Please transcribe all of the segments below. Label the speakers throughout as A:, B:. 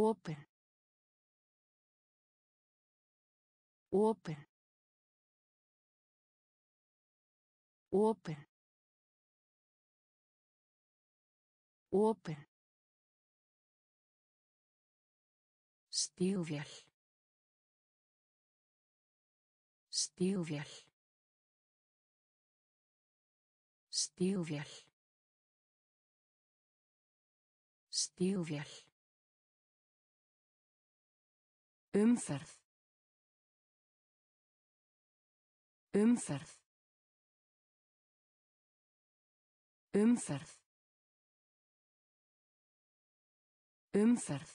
A: Opin. Opin. Opin. Opin. Stígvél. Stígvél. Stígvél. Stígvél. Umferð. Umferð. Umferð. Umferð.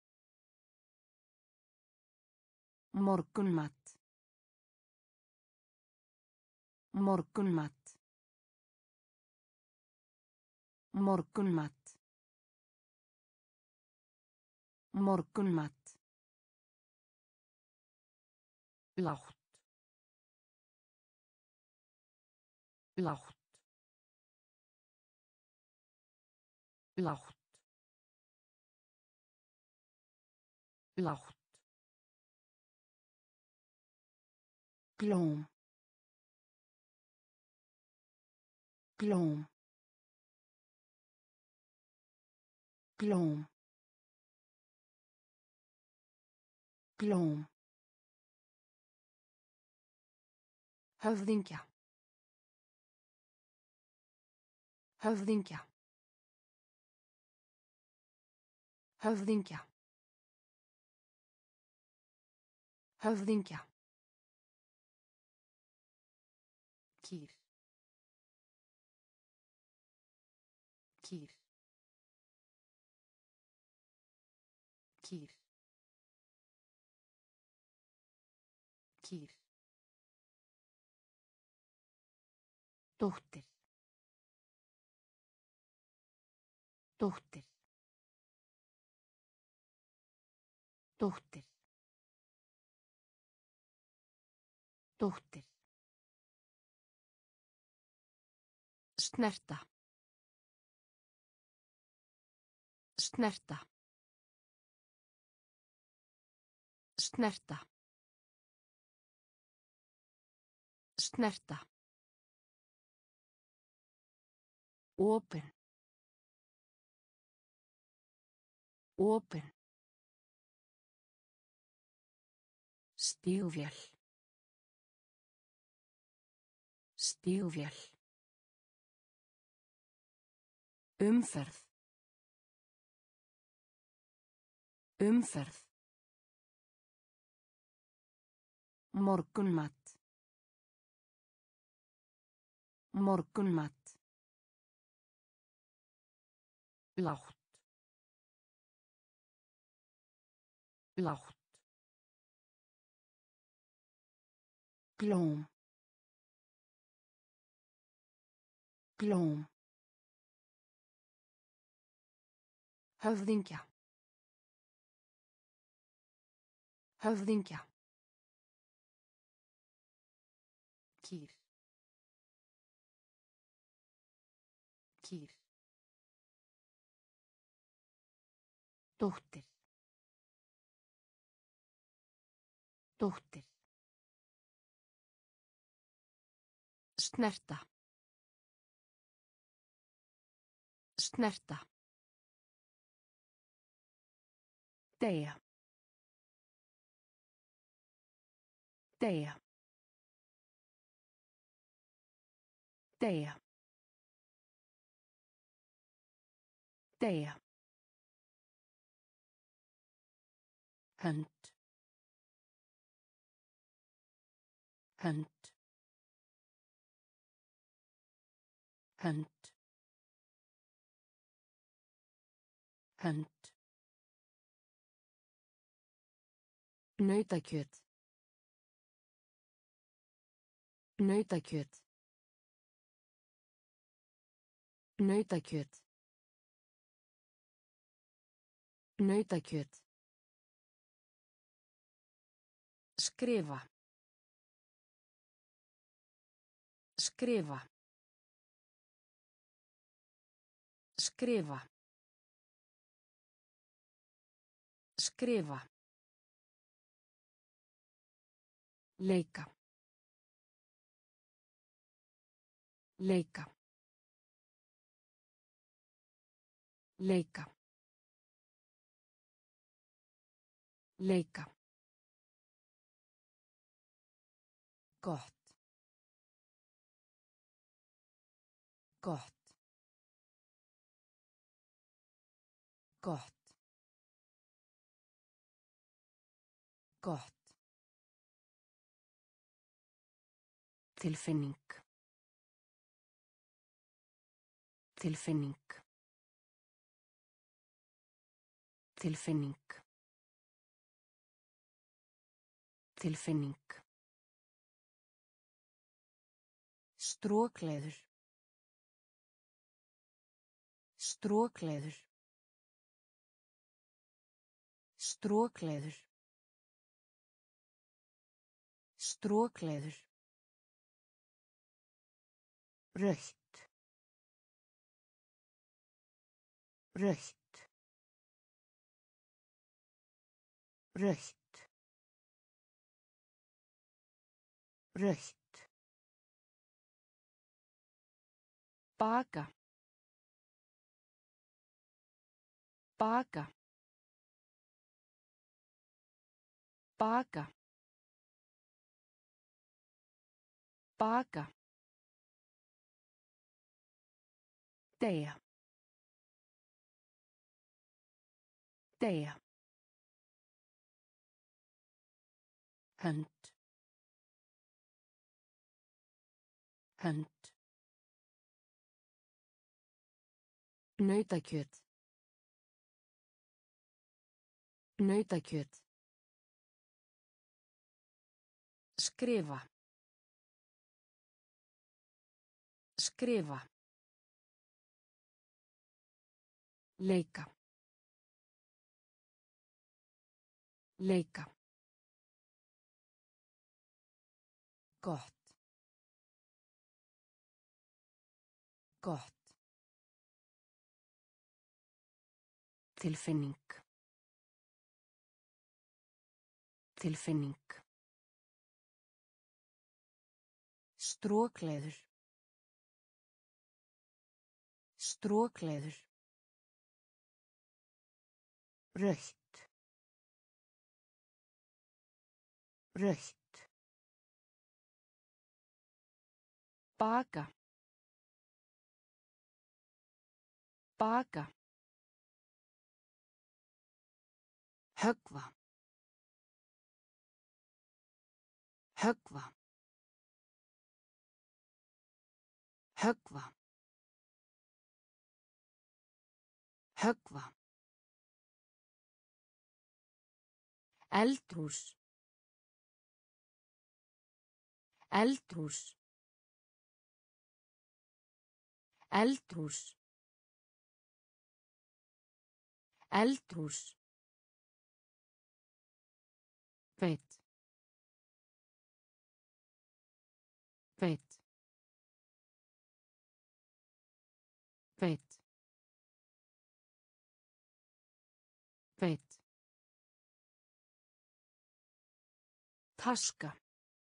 A: Morgunmat. Morgunmat. Morgunmat. Morgunmat. Lágt. Lágt. Lágt. Lágt. Glóm. Glóm. Glóm. Glóm. Höfðingja. Höfðingja. Höfðingja. Höfðingja. Kýr. Kýr. Kýr. Kýr. Dóttir. Dóttir. Dóttir. Dóttir. Snerta. Snerta. Snerta. Snerta. Opin. Opin. Stígvél. Stígvél. Umferð. Umferð. Morgunmat. Morgunmat. Lágt. Lágt. Glóm. Glóm. Höfðingja. Höfðingja. Kýr. Kýr. Dóttir. Dóttir. Snerta. Snerta. Deyja. Deyja. Deyja. Deyja. Hönd. Hönd. Hönd. Hönd. Nautakjöt. Nautakjöt. Nautakjöt. Nautakjöt. Skrifa. Skrifa. Skrifa. Skrifa. Leika. Leika. Leika. Leika. Gott. Gott. Gott. Gott. Tilfinning. Tilfinning. Tilfinning. Tilfinning. Strokleður. Strokleður. Strokleður. Strokleður. Rautt. Rautt. Rautt. Rautt. Baka. Baka. Baka. Baka. Deyja. Deyja. Hönd. Hönd. Nautakjöt. Nautakjöt. Skrifa. Skrifa. Leika. Leika. Gott. Gott. Tilfinning. Tilfinning. Strokleður. Strokleður. Rautt. Rautt. Baka. Baka. Höggva. Höggva. Höggva. Höggva. Eldhús. Eldhús. Eldhús. Eldhús. Beit. Beit. Beit. Beit. Taska.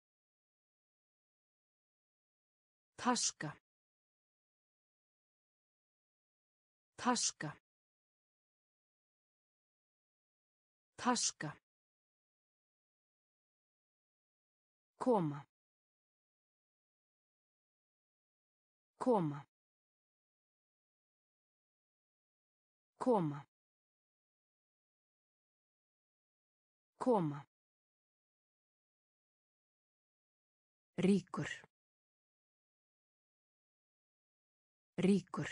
A: Taska. Taska. Taska. Koma. Koma. Koma. Koma. Ríkur. Ríkur.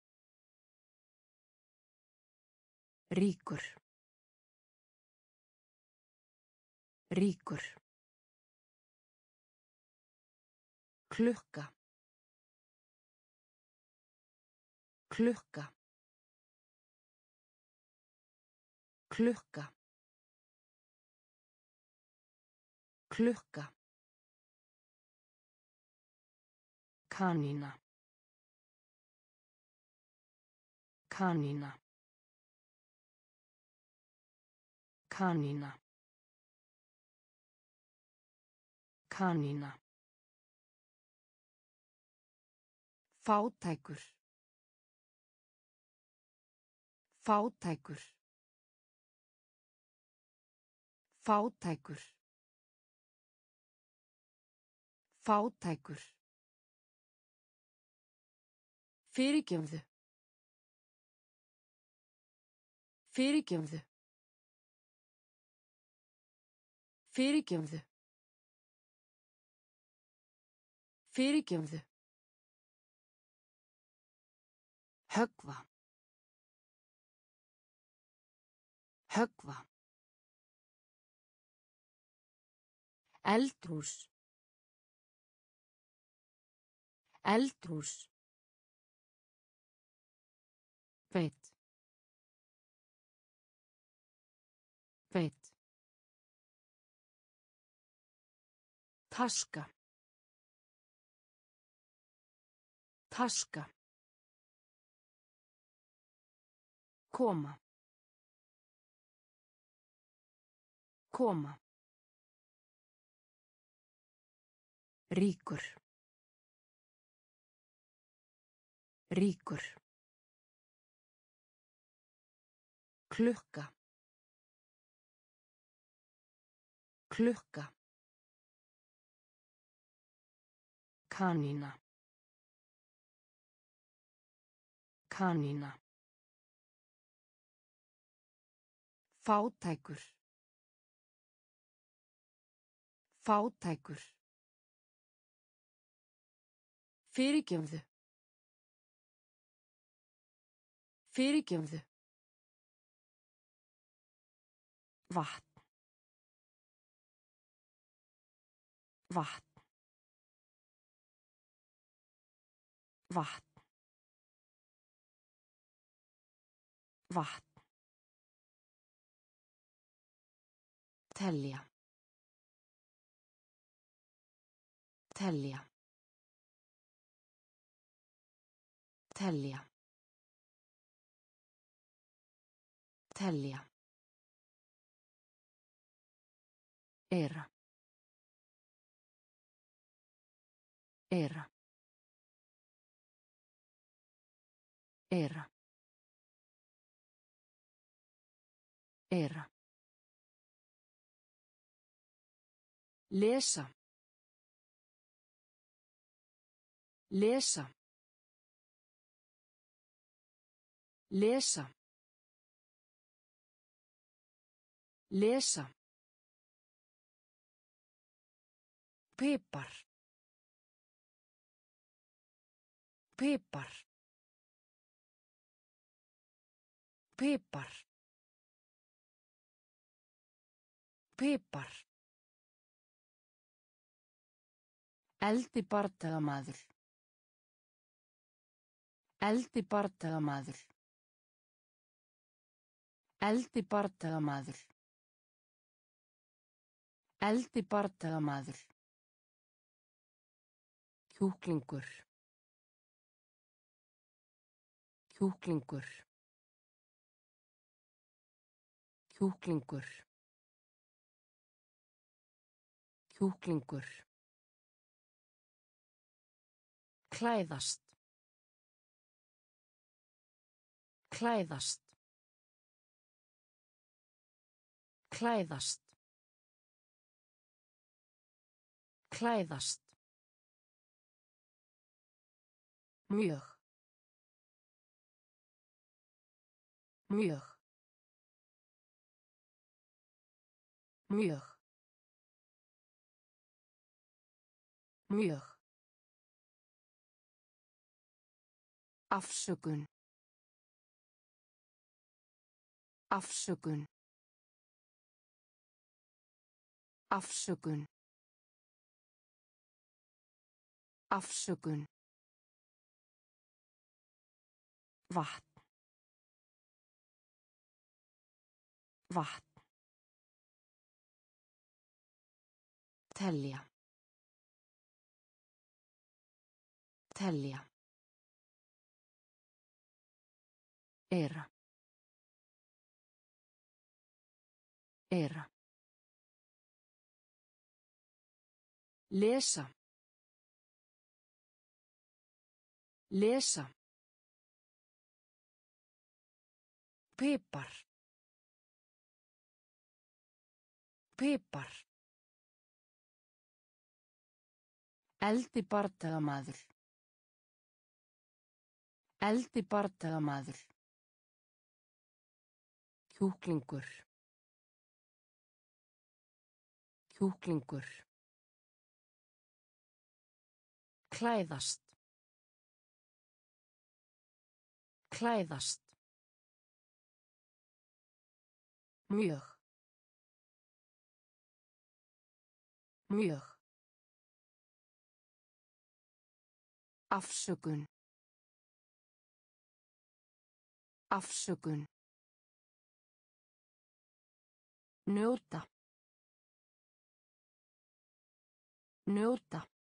A: Ríkur. Ríkur. Klukka. Klukka. Klukka. Klukka. Kanína. Kanína. Kanína. Kanína. Fátækur. Fátækur. Fátækur. Fátækur. Fyrirgefðu. Fyrirgefðu. Fyrirgefðu. Fyrirgefðu. Höggva. Höggva. Eldhús. Eldhús. Beit. Beit. Taska. Taska. Koma. Koma. Ríkur. Ríkur. Klukka. Klukka. Kanína. Kanína. Fátækur. Fátækur. Fyrirgefðu. Fyrirgefðu. Vatn. Vatn. Vatn. Vatn. Telja. Telja. Telja. Telja. Era. Era. Era. Era. Lesa. Lesa. Lesa. Lesa. Pipar. Pipar. Pipar. Pipar. Eldi bardagamaður. Eldi bardagamaður. Eldi bardagamaður. Eldi bardagamaður. Kjúklingur. Kjúklingur. Kjúklingur. Kjúklingur. Klæðast. Klæðast. Klæðast. Klæðast. Mjög. Mjög. Mjög. Mjög. Afsökun. Afsökun. Afsökun. Afsökun. Vatn. Vatn. Telja. Telja. Era. Eyra. Lesa. Lesa. Pipar. Pipar. Eldi bardagamaður. Eldi bardagamaður. Kjúklingur. Kjúklingur. Klæðast. Klæðast. Mjög. Mjög. Afsökun. Afsökun. Njóta. Njóta.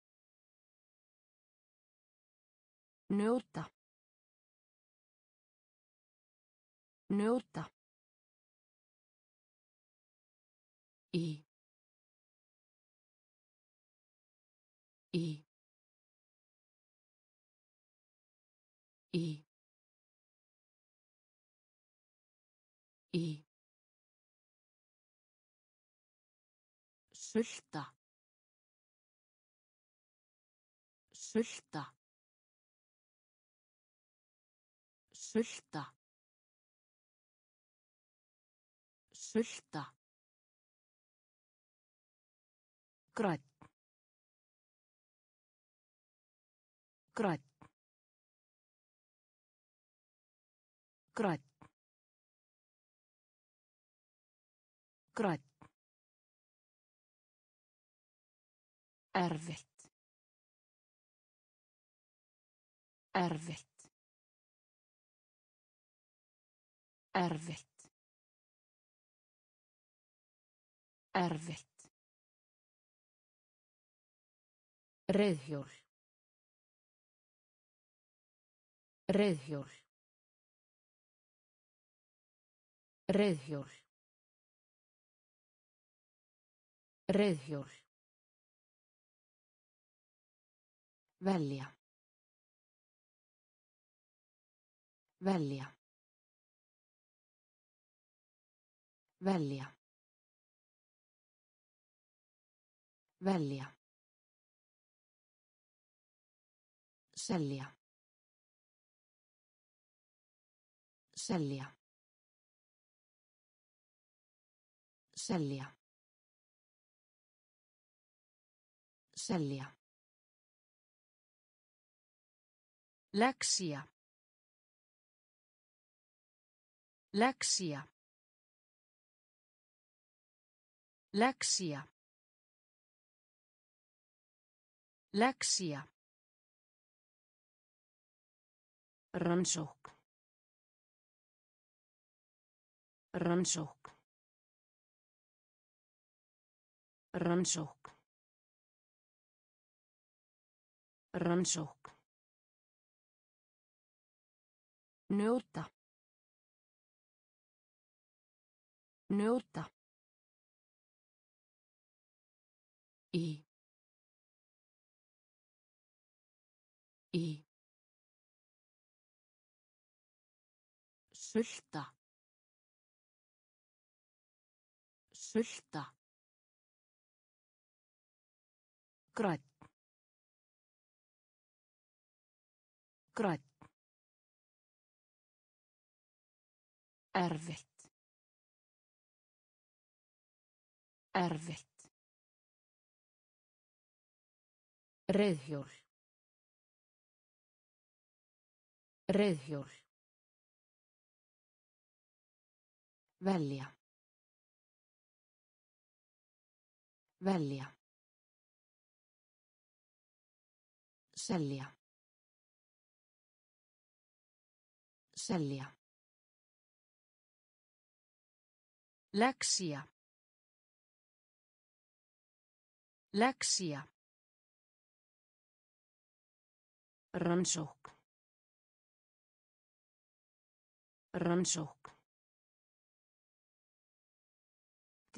A: Njóta. Njóta. Í. Í. Í. Í. Sulta. Sulta. Sulta. Sulta. Grænn. Grænn. Grænn. Grænn. Erfitt. Erfitt. Erfitt. Erfitt. Reiðhjól. Reiðhjól. Reiðhjól. Reiðhjól. Velja. Velja. Velja. Velja. Selja. Selja. Selja. Selja. Lexía. Lexía. Lexía. Lexía. Rannsókn. Rannsókn. Rannsókn. Rannsókn. Njóta. Njóta. Í. Í. Sulta. Sulta. Grænn. Grænn. Erfitt. Erfitt. Reiðhjól. Reiðhjól. Velja. Velja. Selja. Selja. Lexía. Lexía. Rannsókn. Rannsókn.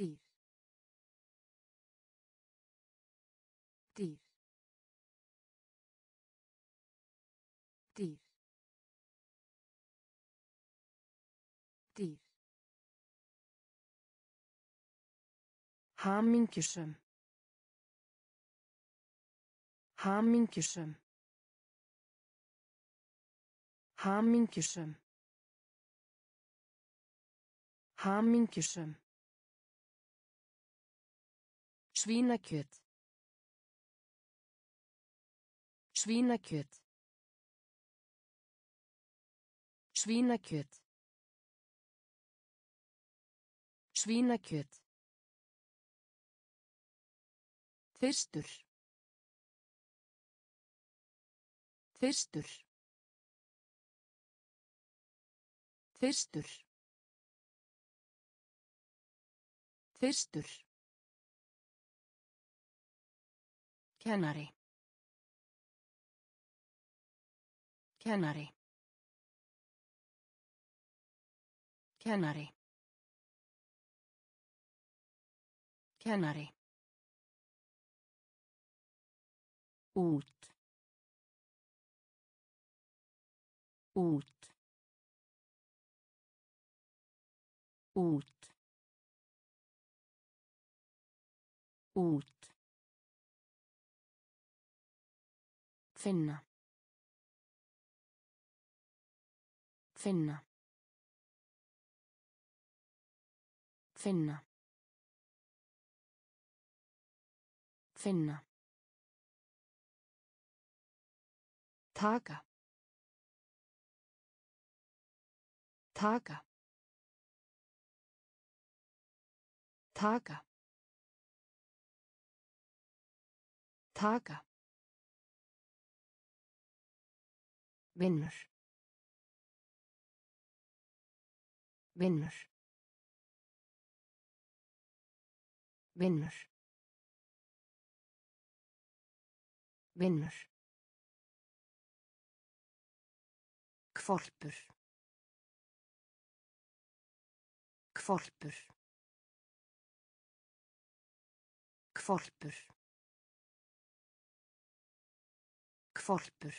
A: Hamingjusöm. Hamingjusöm. Hamingjusöm. Hamingjusöm. Svínakjöt. Svínakjöt. Svínakjöt. Svínakjöt. Þyrstur. Þyrstur. Þyrstur. Þyrstur. Kennari. Kennari. Kennari. Kennari. Út. Út. Út. Út. Finna. Finna. Finna. Finna. Taka. Taka. Taka. Taka. Vinnur. Vinnur. Vinnur. Vinnur. Hvolpur. Hvolpur. Hvolpur. Hvolpur.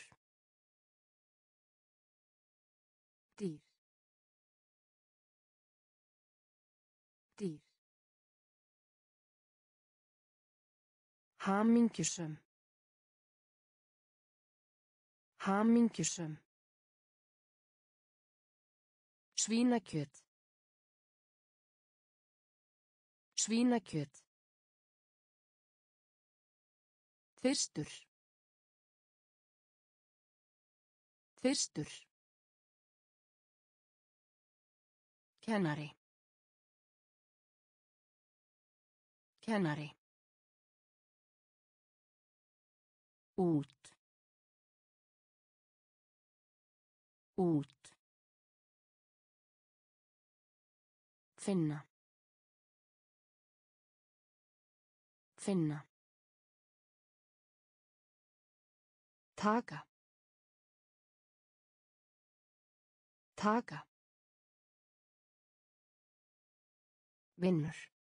A: Dýr. Dýr. Hamingjusöm. Hamingjusöm. Svínakjöt. Svínakjöt. Þyrstur. Þyrstur. Kennari. Kennari. Út. Út. Finna. Finna. Taka. Taka. Vinnur.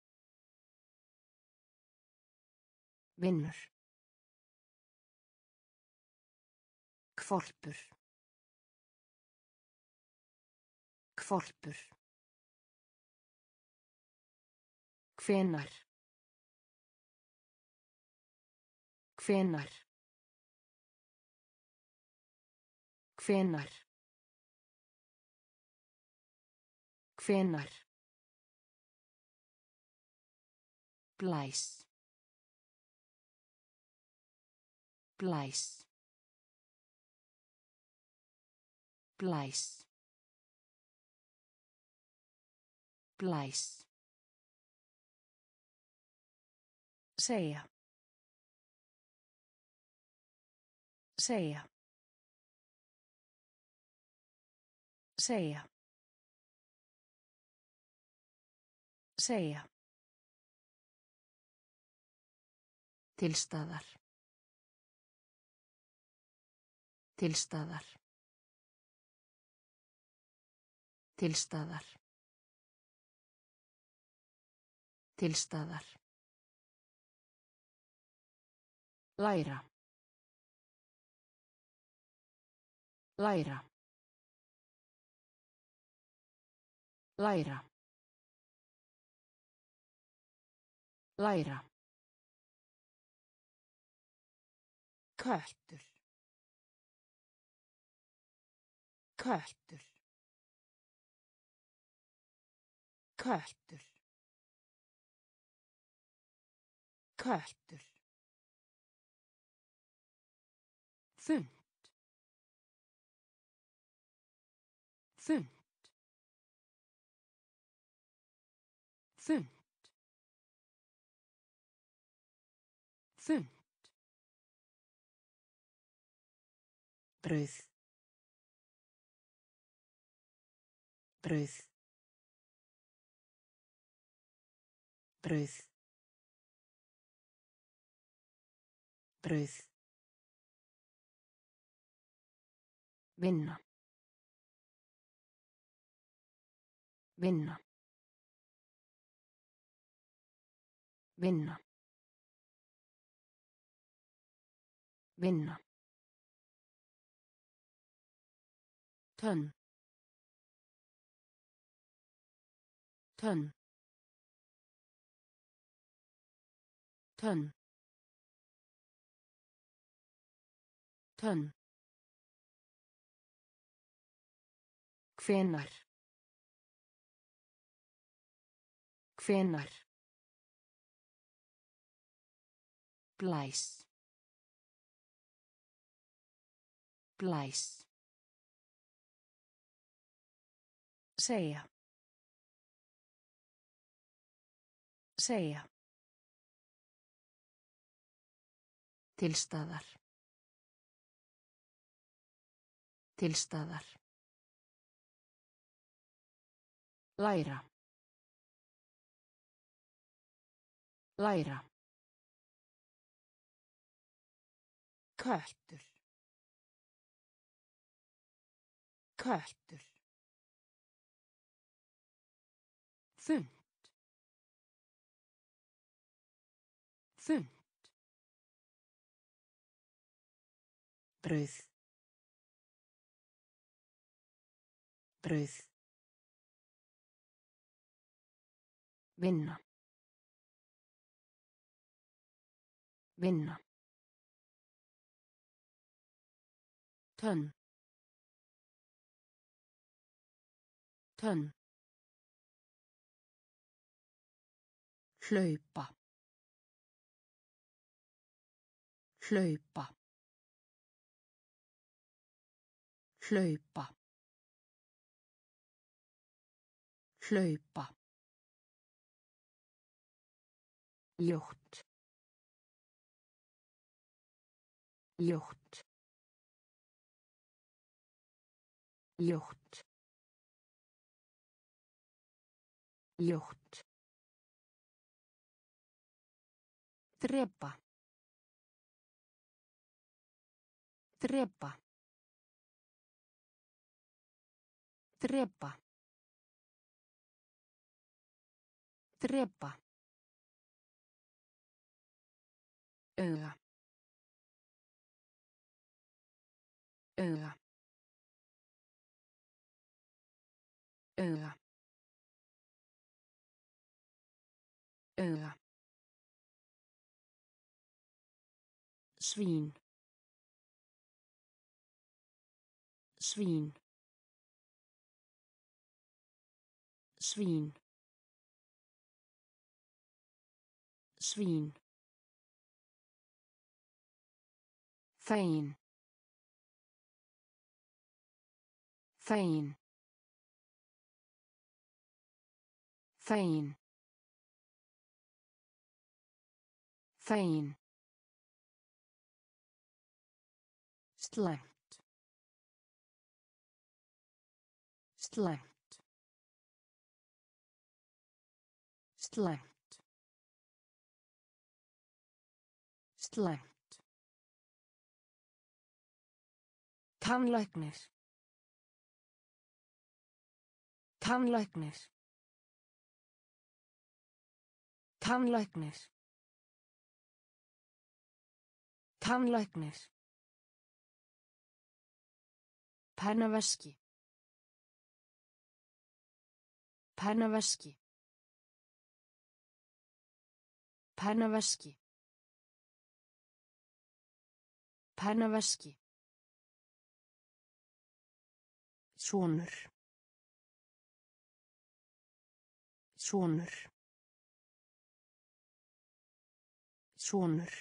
A: Vinnur. Hvolpur. Hvolpur. Hvenær. Hvenær. Hvenær. Hvenær. Blæs. Blæs. Blæs. Blæs. Segja. Segja. Segja. Segja. Tilstaðar. Tilstaðar. Tilstaðar. Tilstaðar. Læra. Læra. Læra. Læra. Köttur. Köttur. Köttur. Köttur. Þunnt. Þunnt. Þunnt. Þunnt. Brauð. Brauð. Brauð. Brauð. Vinna. Vinna. Vinna. Vinna. Tönn. Tönn. Tönn. Tönn. Hvenær. Hvenær. Blæs. Blæs. Segja. Segja. Tilstaðar. Tilstaðar. Læra. Læra. Köttur. Köttur. Þunnt. Þunnt. Brauð. Brauð. Vinna. Vinna. Tönn. Tönn. Hlaupa. Hlaupa. Hlaupa. Hlaupa. Ljótt. Ljótt. Ljótt. Ljótt. Drepa. Drepa. Drepa. Drepa. Auga. Auga. Auga. Auga. Svín. Svín. Svín. Svín. Fegin. Fegin. Fegin. Fegin. Slæmt. Slæmt. Slæmt. Slæmt. Tannlæknir. Tannlæknir. Tannlæknir. Tannlæknir. Pennaveski. Pennaveski. Pennaveski. Pennaveski. Sonur. Sonur. Sonur.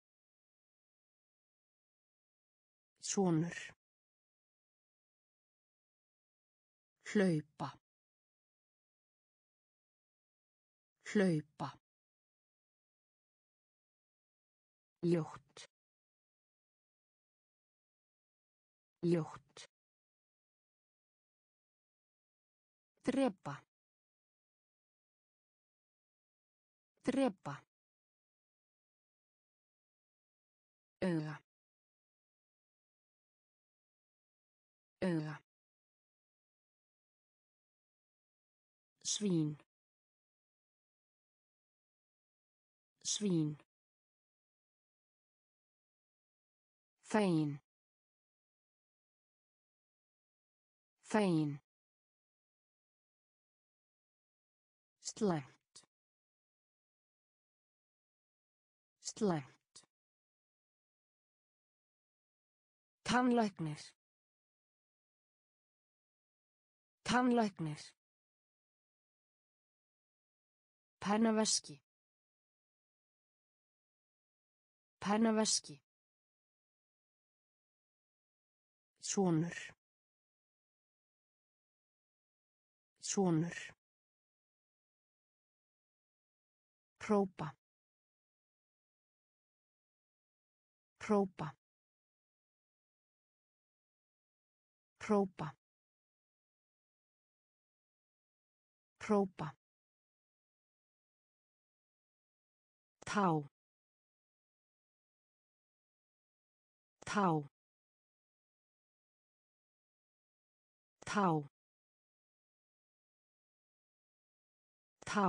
A: Sonur. Hlaupa. Hlaupa. Ljótt. Ljótt. Drepa. Drepa. Auga. Auga. Svín. Svín. Fegin. Fegin. Slæmt. Slæmt. Tannlæknir. Tannlæknir. Pennaveski. Pennaveski. Sonur. Sonur. Próba. Próba. Próba. Próba. Tá. Tá. Tá. Tá.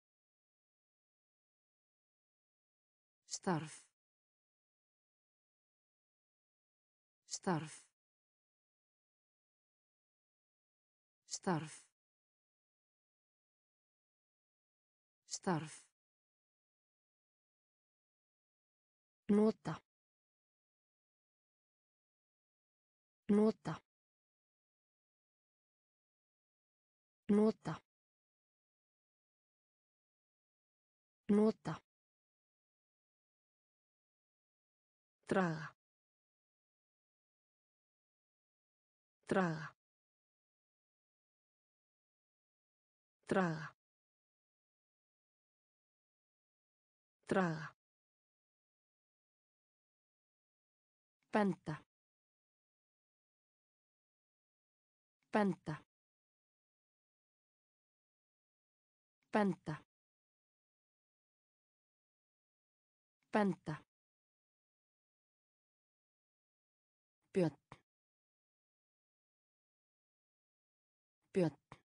A: Starf. Starf. Starf. Starf. Nota. Nota. Nota. Nota. Draga. Draga. Draga. Draga. Benda. Benda. Benda. Benda. Björn. Björn.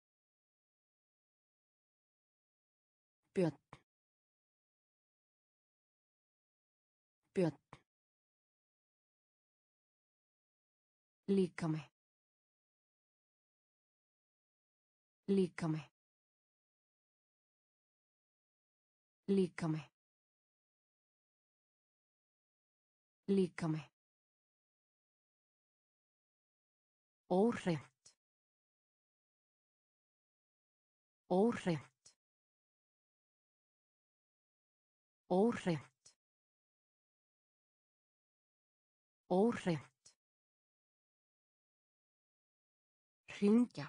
A: Björn. Björn. Líkami. Líkami. Líkami. Líkami. Óhreint. Óhreint. Óhreint. Óhreint. Hringja.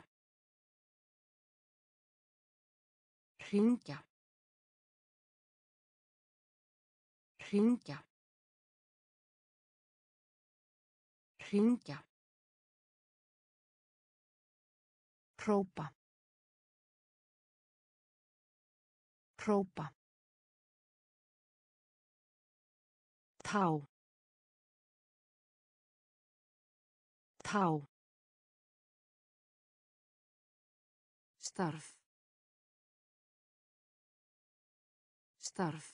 A: Hringja. Hringja. Hringja. Próba. Próba. Tá. Tá. Starf. Starf.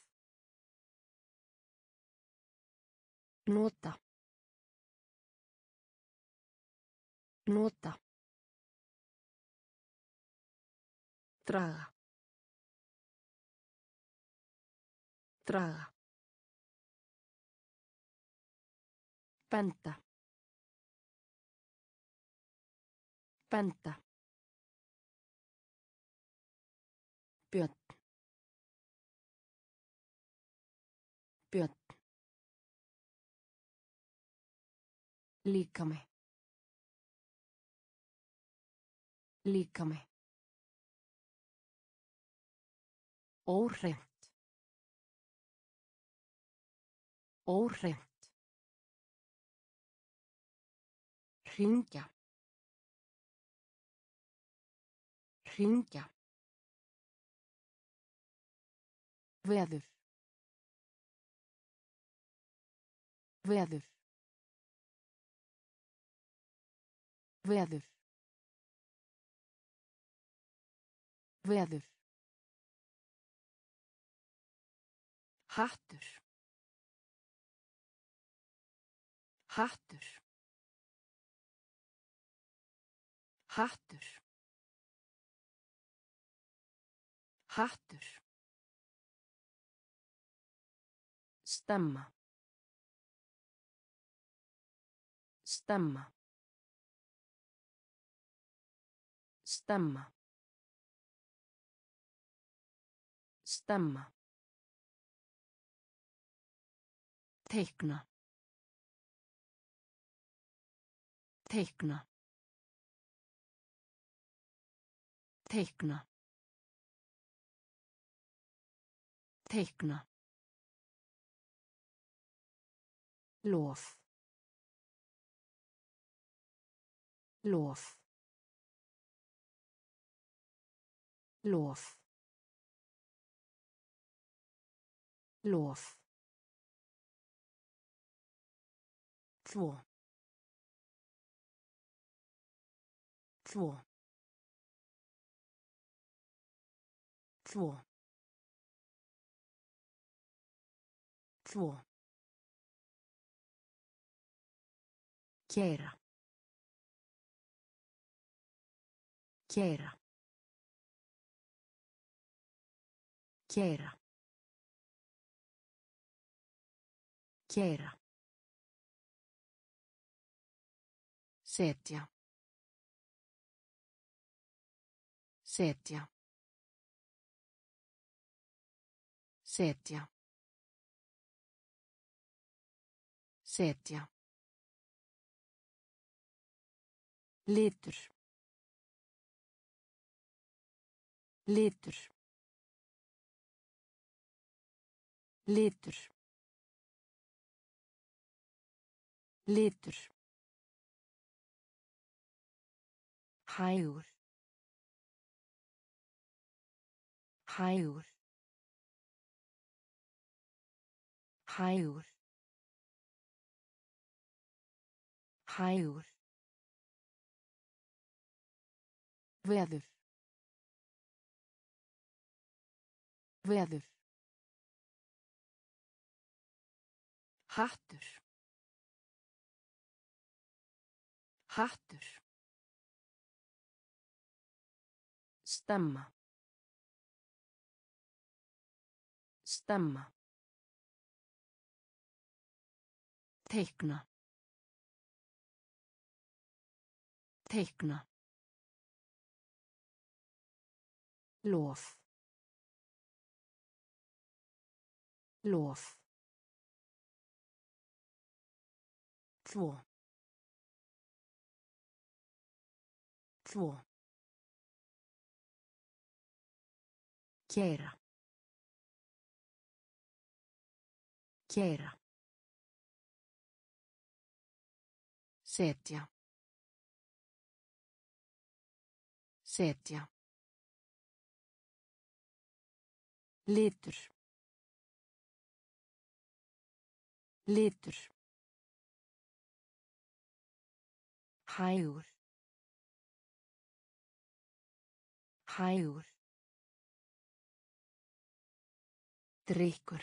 A: Nota. Nota. Draga. Draga. Benda. Benda. Björn. Björn. Líkami. Líkami. Óhreint. Óhreint. Hringja. Hringja. Veður. Veður. Veður. Veður. Hattur. Hattur. Hattur. Hattur. Stemma. Stemma. Stemma. Stemma. Teikna. Teikna. Teikna. Teikna. Lof. Lof. Lof. Lof. Þvo. Þvo. Þvo. Þvo. Keyra. Keyra. Keyra. Keyra. Setja. Setja. Setja. Setja. Litur. Litur. Litur. Litur. Hægur. Hægur. Hægur. Hægur. Veður. Veður. Hattur. Hattur. Stemma. Stemma. Teikna. Teikna. Lof. Lof. Þvo. Þvo. Keyra. Keyra. Setja. Setja. Litur. Litur. Hægur. Hægur. Drykkur.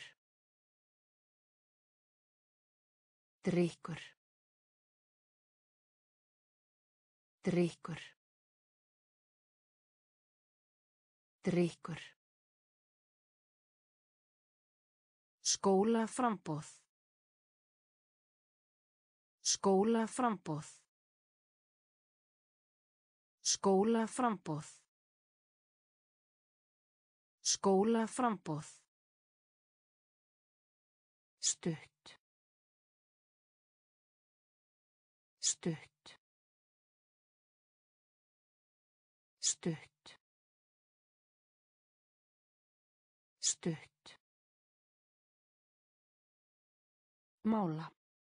A: Drykkur. Drykkur. Drykkur. Skólaframboð. Skólaframboð. Skólaframboð. Skólaframboð. Stutt. Stutt. Stutt. Stutt. Mála.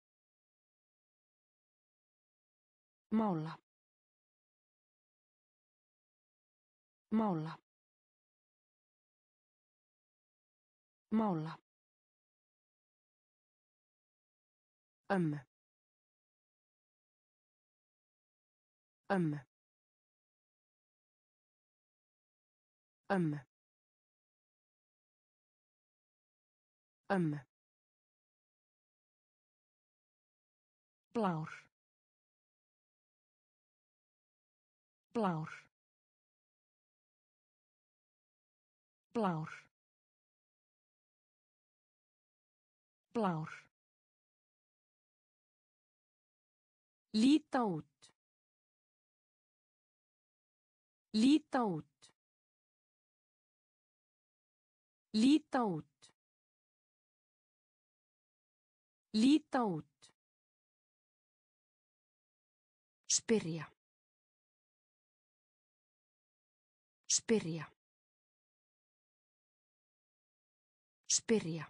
A: Mála. Mála. Mála. Ömmu. Ömmu. Ömmu. Ömmu. Blár. Blár. Blár. Blár. Líta út. Líta út. Líta út. Líta út. Spyrja. Spyrja. Spyrja.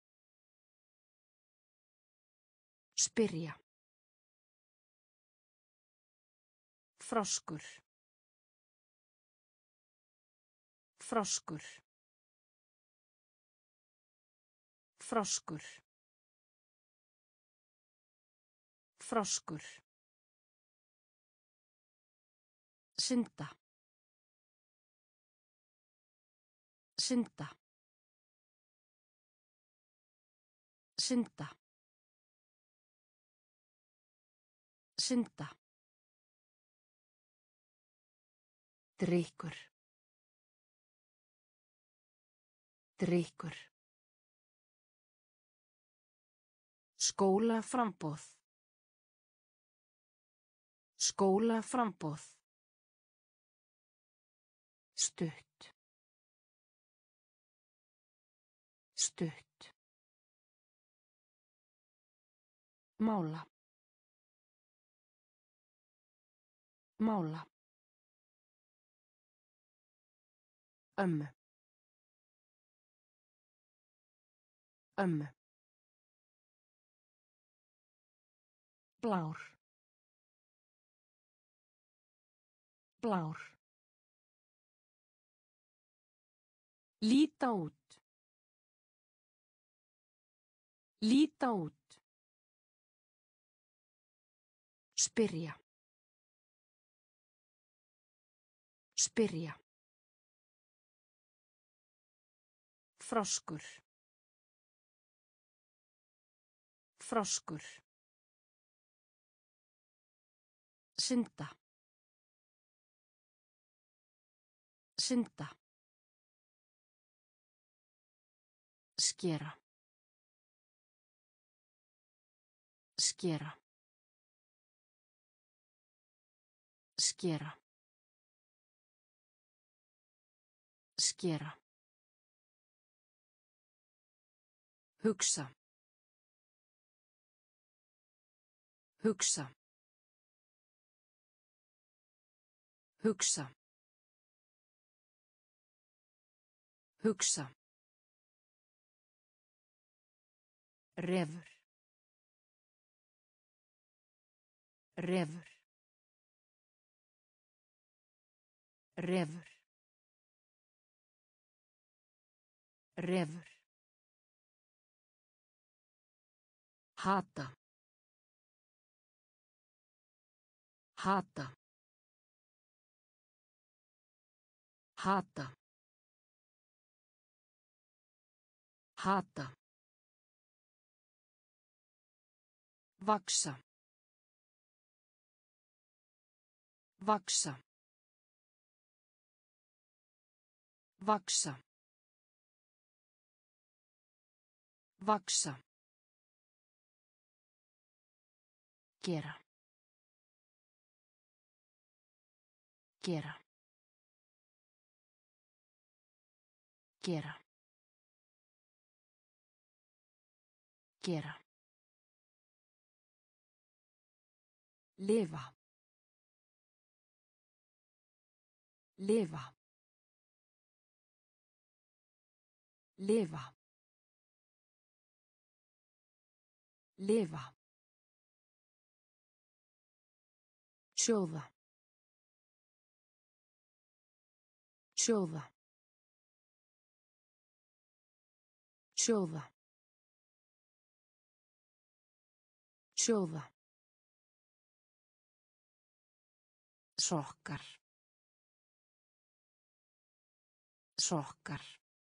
A: Spyrja. Froskur. Froskur. Froskur. Froskur. Synda. Synda. Synda. Synda. Drykkur. Drykkur. Skólaframboð. Skólaframboð. Stutt. Stutt. Mála. Mála. Ömmu. Ömmu. Blár. Blár. Líta út. Líta út. Spyrja. Spyrja. Froskur. Froskur. Synda. Synda. Skera. Skera. Skera. Skera. Hugsa. Hugsa. Hugsa. Hugsa. Refur. Refur. Refur. Refur. Hata. Hata. Hata. Hata. Vaksa. Vaksa. Vaksa. Vaxa. Gera. Gera. Gera. Gera. Lifa. Lifa. Lifa. Lifa. Sjóða. Sjóða. Sjóða. Sjóða. Sokkar. Sokkar.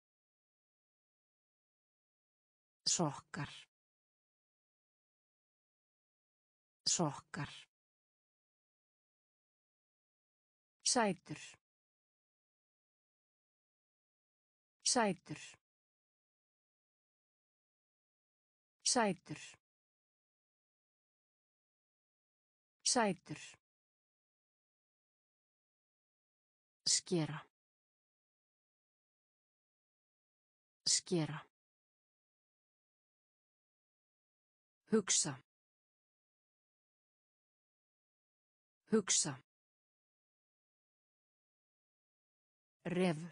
A: Sokkar. Sokkar. Sætur. Sætur. Sætur. Sætur. Skera. Skera. Hugsa. Hugsa. Refur.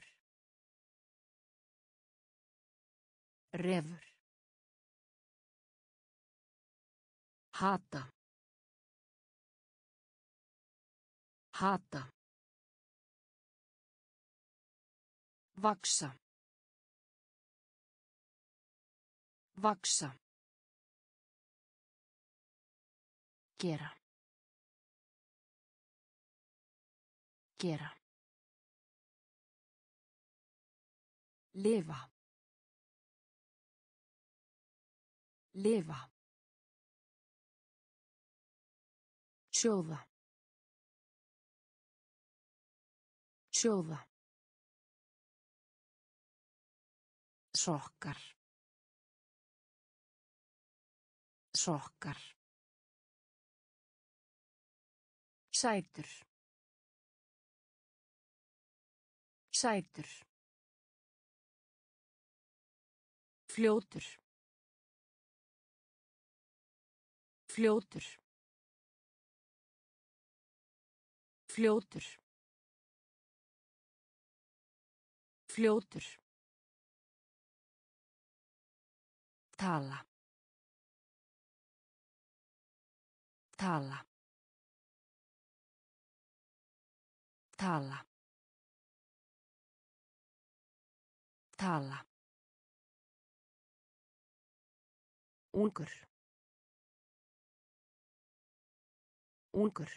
A: Refur. Hata. Hata. Vaxa. Vaxa. Gera. Gera. Lifa. Lifa. Sjóða. Sjóða. Sokkar. Sokkar. Sætur. Sætur. Fljótur. Fljótur. Fljótur. Fljótur. Tala. Tala. Tala. Tala. Ungur. Ungur.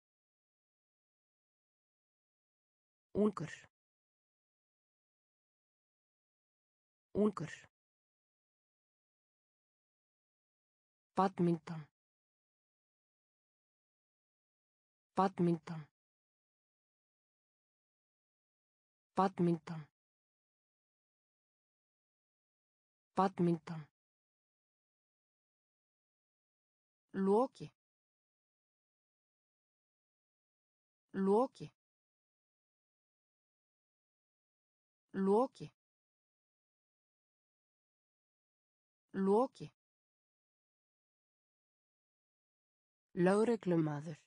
A: Ungur. Ungur. Badminton. Badminton. Badminton. Badminton. Loki. Loki. Loki. Loki. Lögreglumaður.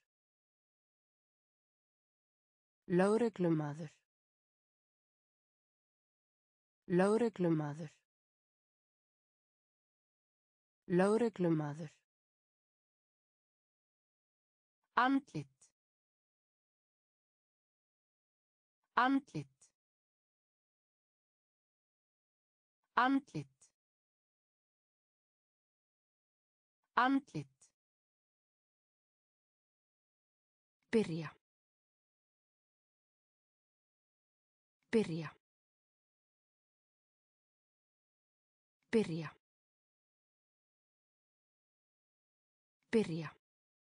A: Lögreglumaður. Lögreglumaður. Lögreglumaður. Andlit. Andlit. Andlit. Andlit. Byrja. Byrja. Byrja. Byrja.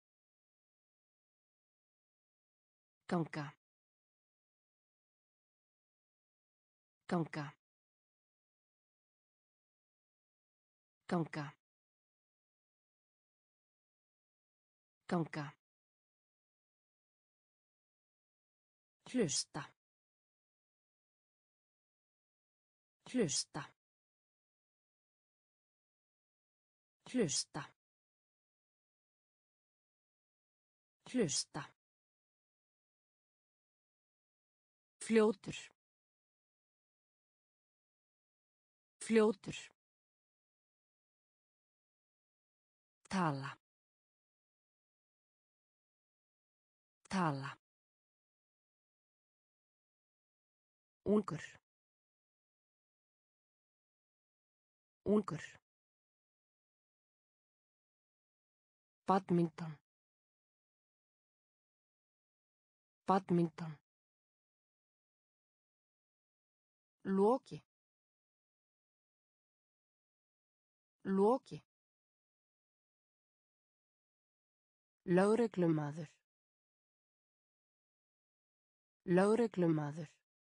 A: Ganga. Ganga. Ganga. Ganga. Hlusta. Hlusta. Hlusta. Hlusta. Fljótur. Fljótur. Tala. Tala. Ungur. Ungur. Badminton. Badminton. Loki. Loki. Lögreglumaður. Lögreglumaður.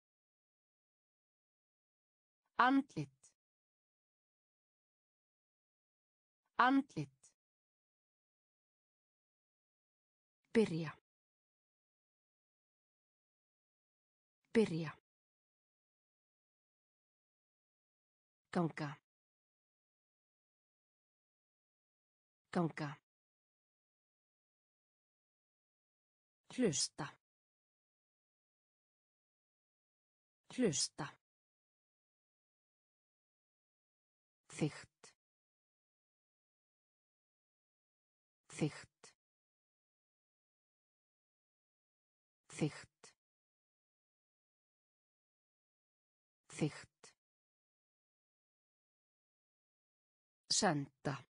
A: Andlit. Andlit. Byrja. Byrja. Ganga. Ganga. Hlusta. Hlusta. Þykkt. Þykkt. Þykkt. Þykkt. Senda.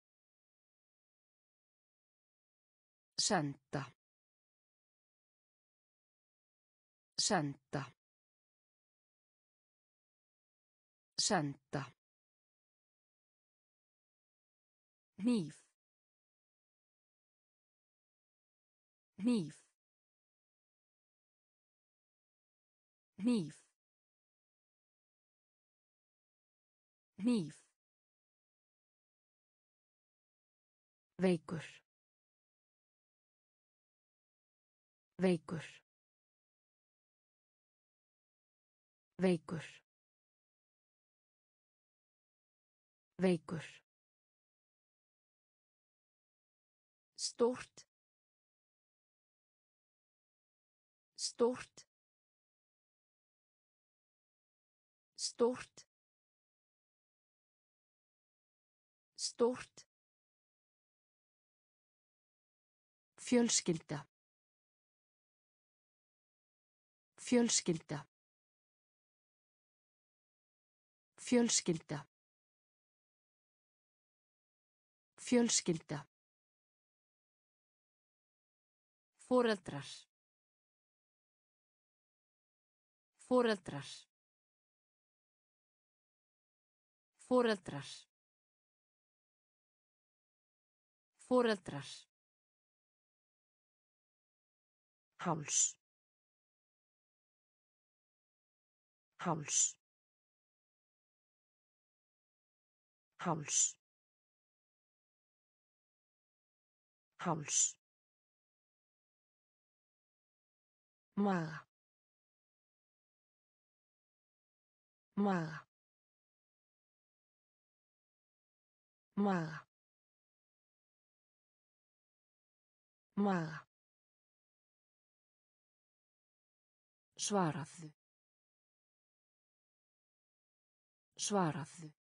A: Senda. Senda. Senda. Hníf. Hníf. Hníf. Hníf. Veikur. Veikur. Veikur. Veikur. Stórt. Stórt. Stórt. Stórt. Fjölskylda. Fjölskylda. Fjölskylda. Fjölskylda. Foreldrar. Foreldrar. Foreldrar. Foreldrar. Háls. Háls. Háls. Háls. Maga. Maga. Maga. Maga. Svaraðu. Svaraðu.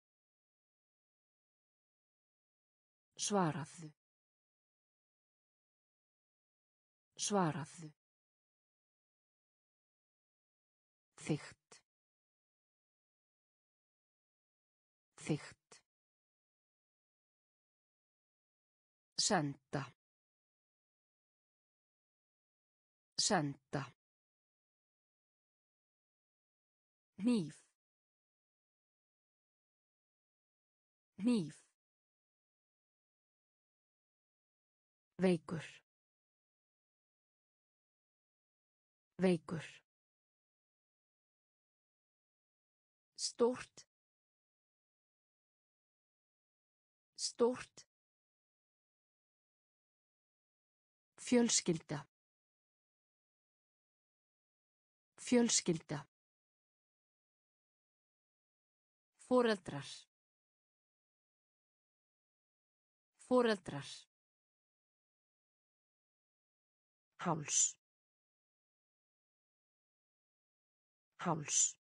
A: Svaraðu. Svaraðu. Þykkt. Þykkt. Senda. Senda. Hníf. Hníf. Veikur. Veikur. Stórt. Stórt. Fjölskylda. Fjölskylda. Foreldrar. Foreldrar. Háls. Háls.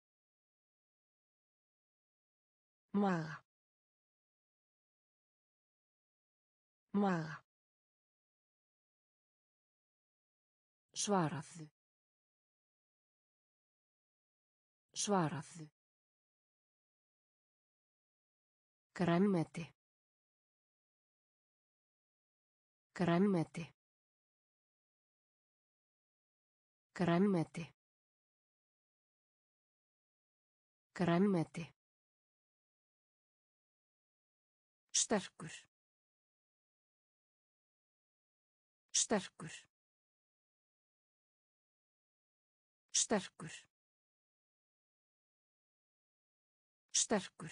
A: Maga. Maga. Svaraðu. Svaraðu. Grænmeti. Grænmeti. Grænmeti. Grænmeti. Sterkur. Sterkur. Sterkur. Sterkur.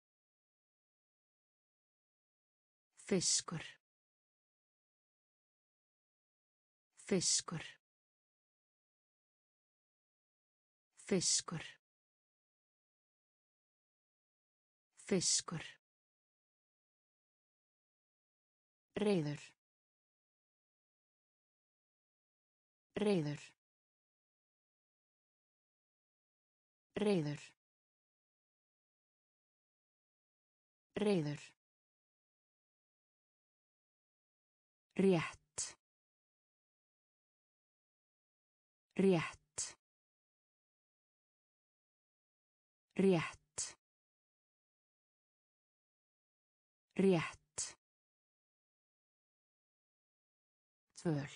A: Fiskur. Fiskur. Fiskur. Fiskur. Reiður. Reiður. Reiður. Reiður. Rétt. Rétt. Rétt. Rétt. Tvöl.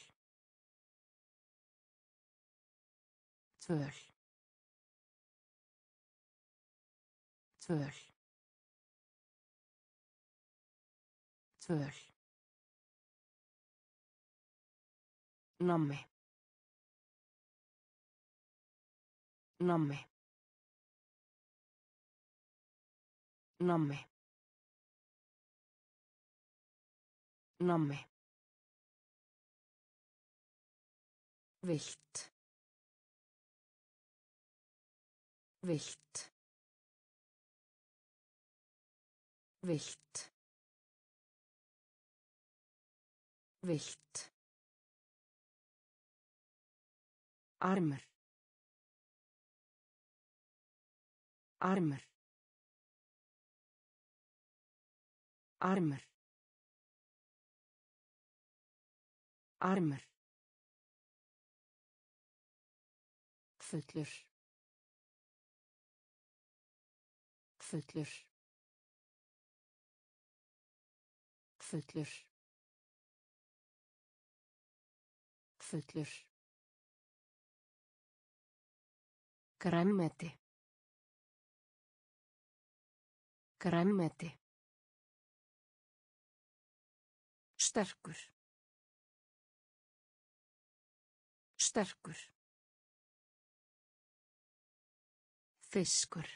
A: Tvöl. Tvöl. Tvöl. Nammi. Nammi. Nammi. Nammi. Vilt. Vilt. Vilt. Vilt. Armur. Armur. Armur. Armur. Fullur. Fullur. Fullur. Fullur. Grænmeti. Grænmeti. Sterkur. Sterkur. Fiskur.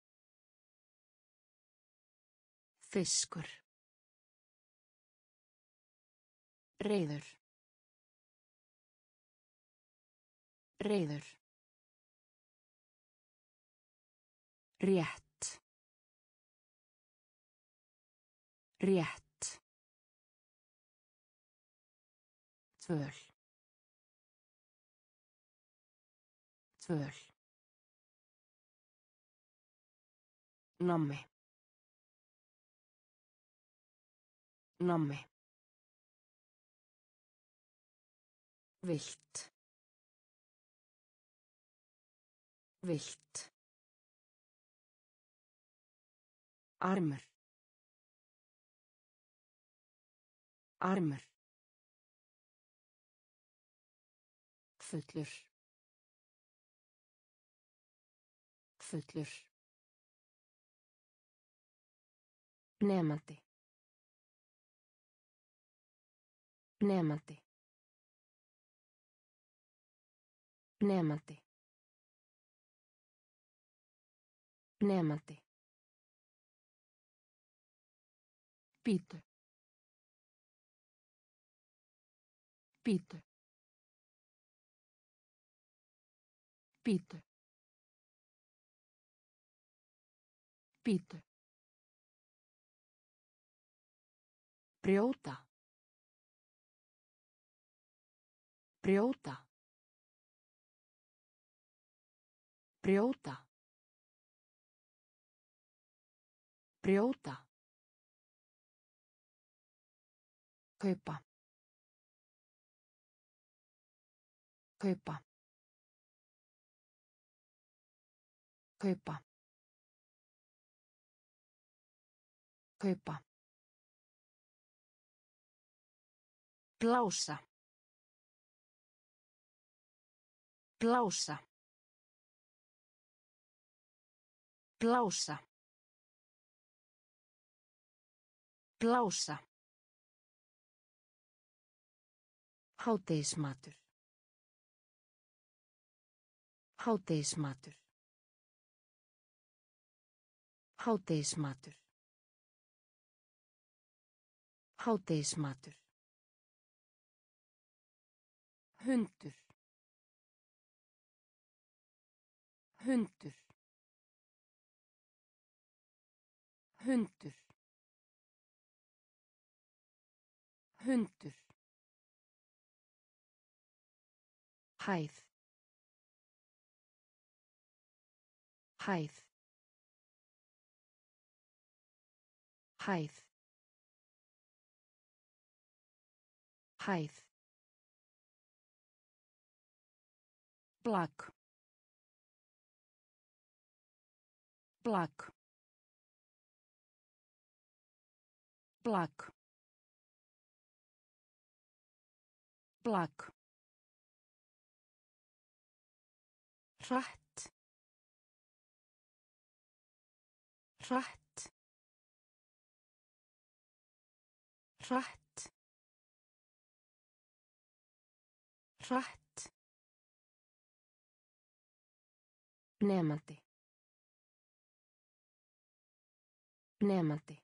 A: Fiskur. Reiður. Reiður. Rétt. Rétt. Tvöl. Tvöl. Nammi. Nammi. Vilt. Vilt. Armur. Armur. Fullur. Fullur. Nemandi. Nemandi. Nemandi. Nemandi. Bíddu. Bíddu. Bíddu. Bíddu. Brjóta. Brjóta. Brjóta. Brjóta. Kaupa. Kaupa. Kaupa. Kaupa. Blása. Blása. Blása. Blása. Hádegismatur. Hádegismatur. Hádegismatur. Hádegismatur. Hundur. Hundur. Hundur. Hundur. Hæð. Hæð. Hæð. Hæð. Blak. Blak. Blak. Blak. Hratt. Hratt. Hratt. Hratt. Nemandi. Nemandi.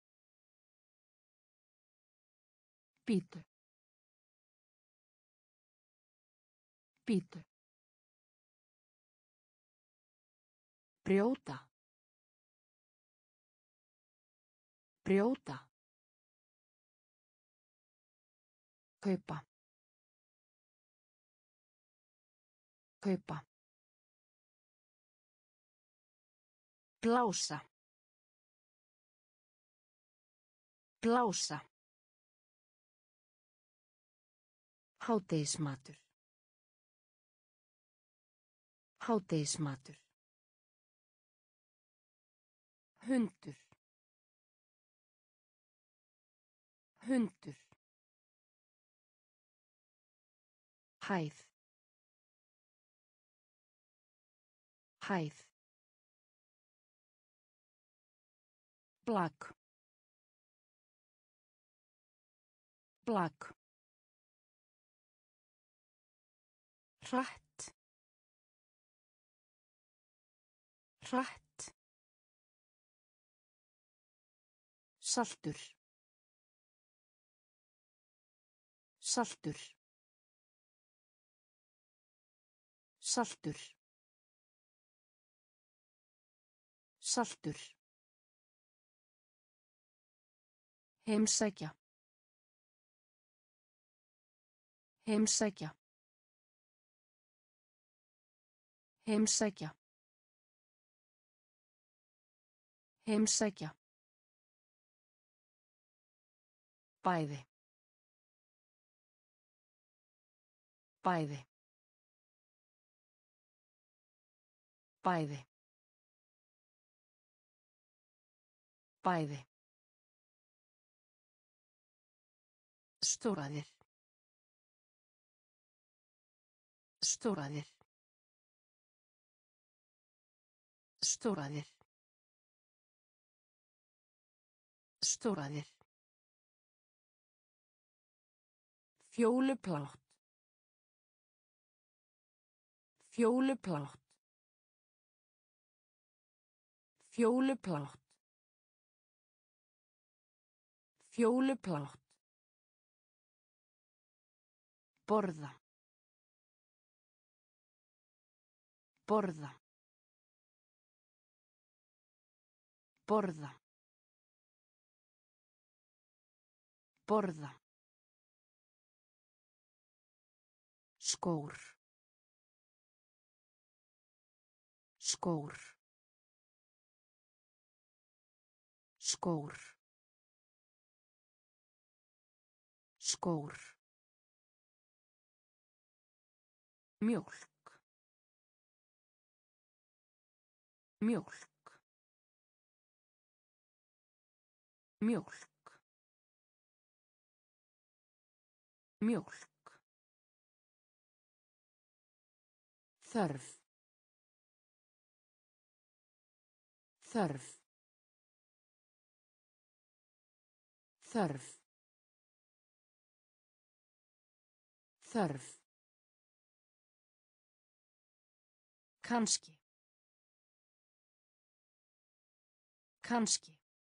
A: Bíddu. Bíddu. Brjóta. Brjóta. Kaupa. Kaupa. Blása. Blása. Hádegismatur. Hádegismatur. Hundur. Hundur. Hæð. Hæð. Blak. Blak. Hratt. Hratt. Saltur. Saltur. Saltur. Saltur. Heimsækja. Heimsækja. Heimsækja. Heimsækja. Bæði. Bæði. Bæði. Bæði. Stóraðir. Stóraðir. Stóraðir. Stóraðir. Fjóluplátt. Fjóluplátt. Fjóluplátt. Fjóluplátt. Borða. Borða. Borða. Borða. Skór. Skór. Skór. Skór. Mjólk. Mjólk. Mjólk. Mjólk. Þörf. Þörf. Þörf. Þörf. Kannski. Kannski.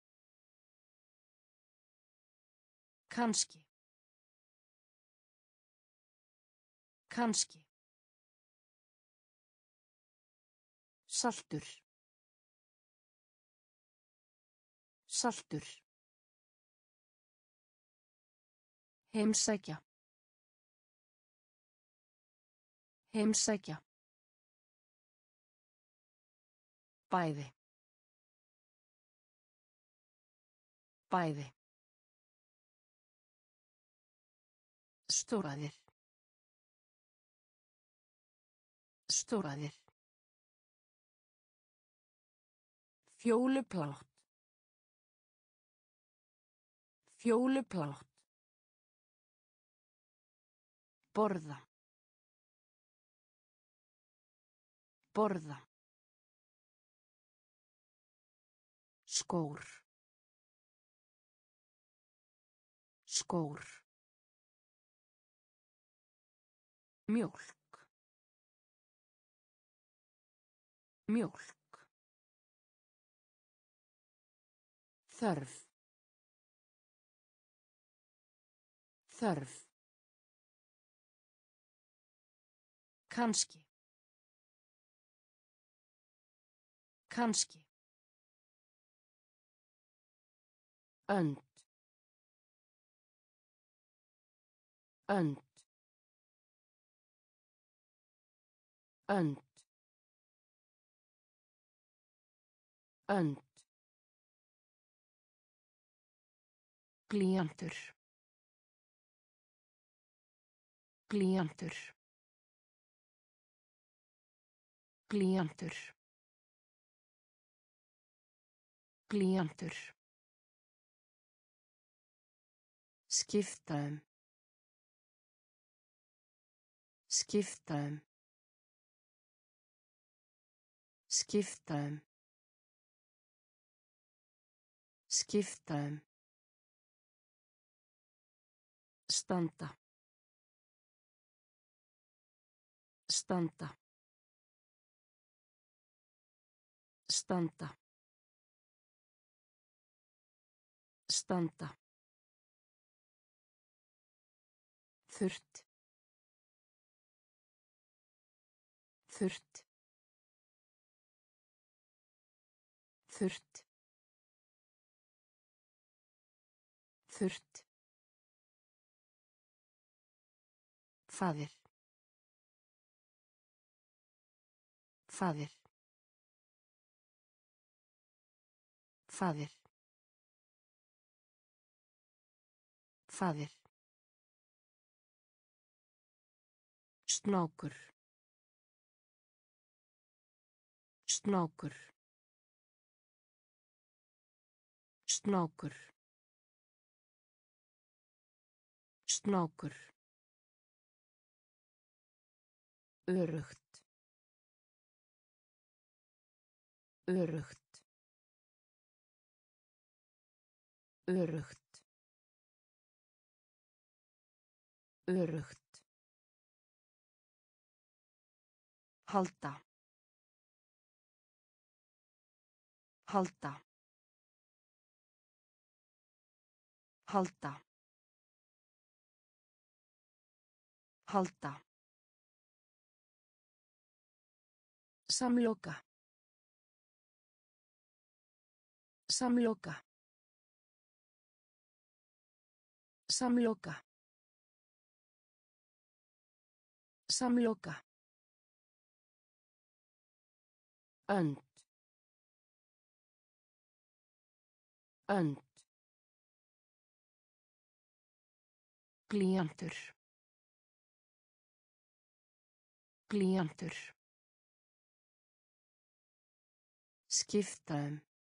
A: Kannski. Kannski. Saltur. Saltur. Heimsækja. Heimsækja. Bæði. Bæði. Stóraðir. Stóraðir. Fjóluplátt. Fjóluplátt. Borða. Borða. Skór. Skór. Mjólk. Mjólk. Þörf. Þörf. Kannski. Kannski. Önd. Önd. Önd. Önd. Blýantur. Blýantur. Blýantur. Blýantur. Skipta um. Skipta um. Skipta um. Skipta um. Standa. Standa. Standa. Standa. Þurrt. Þurrt. Þurrt. Þurrt. Faðir. Faðir. Faðir. Faðir. Snákur. Snákur. Snákur. Snákur. Öruggt. Öruggt. Öruggt. Öruggt. Halda. Halda. Halda. Halda. Samloka. Samloka. Samloka. Samloka. Önd. Önd. Blýantur. Blýantur. Skipta um.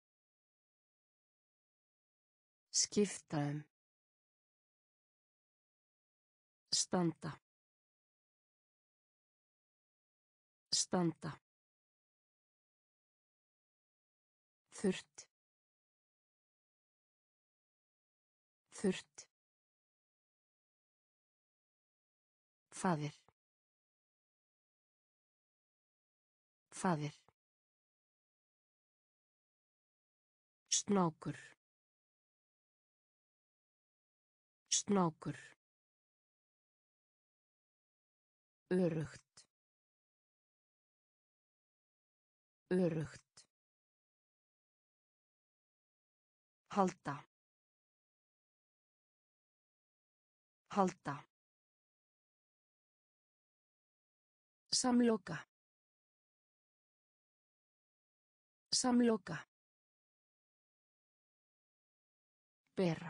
A: Skipta um. Standa. Standa. Þurrt. Þurrt. Faðir. Faðir. Snákur. Snákur. Öruggt. Öruggt. Halda. Halda. Samloka. Samloka. Bera.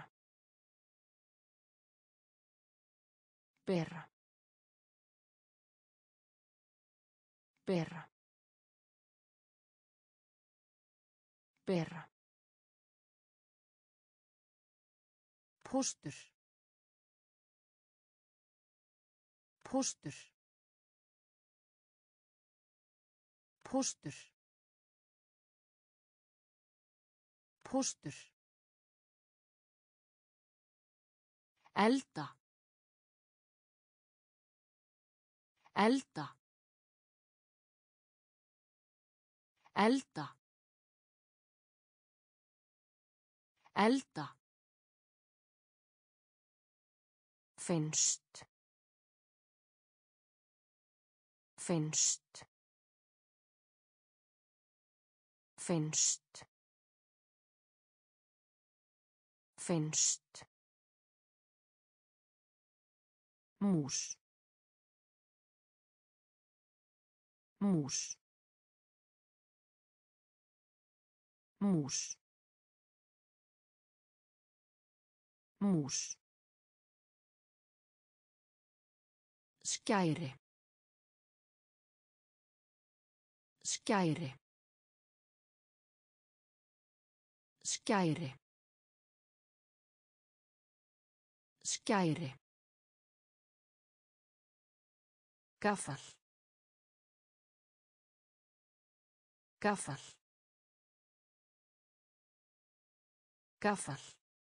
A: Bera. Bera. Bera. Póstur. Póstur. Póstur. Póstur. Elda. Elda. Elda. Elda. Finnst. Finnst. Finnst. Finnst. Mús. Mús. Mús. Mús. Skæri. Skæri. Skæri. Skæri. Gaffal. Gaffal. Gaffal.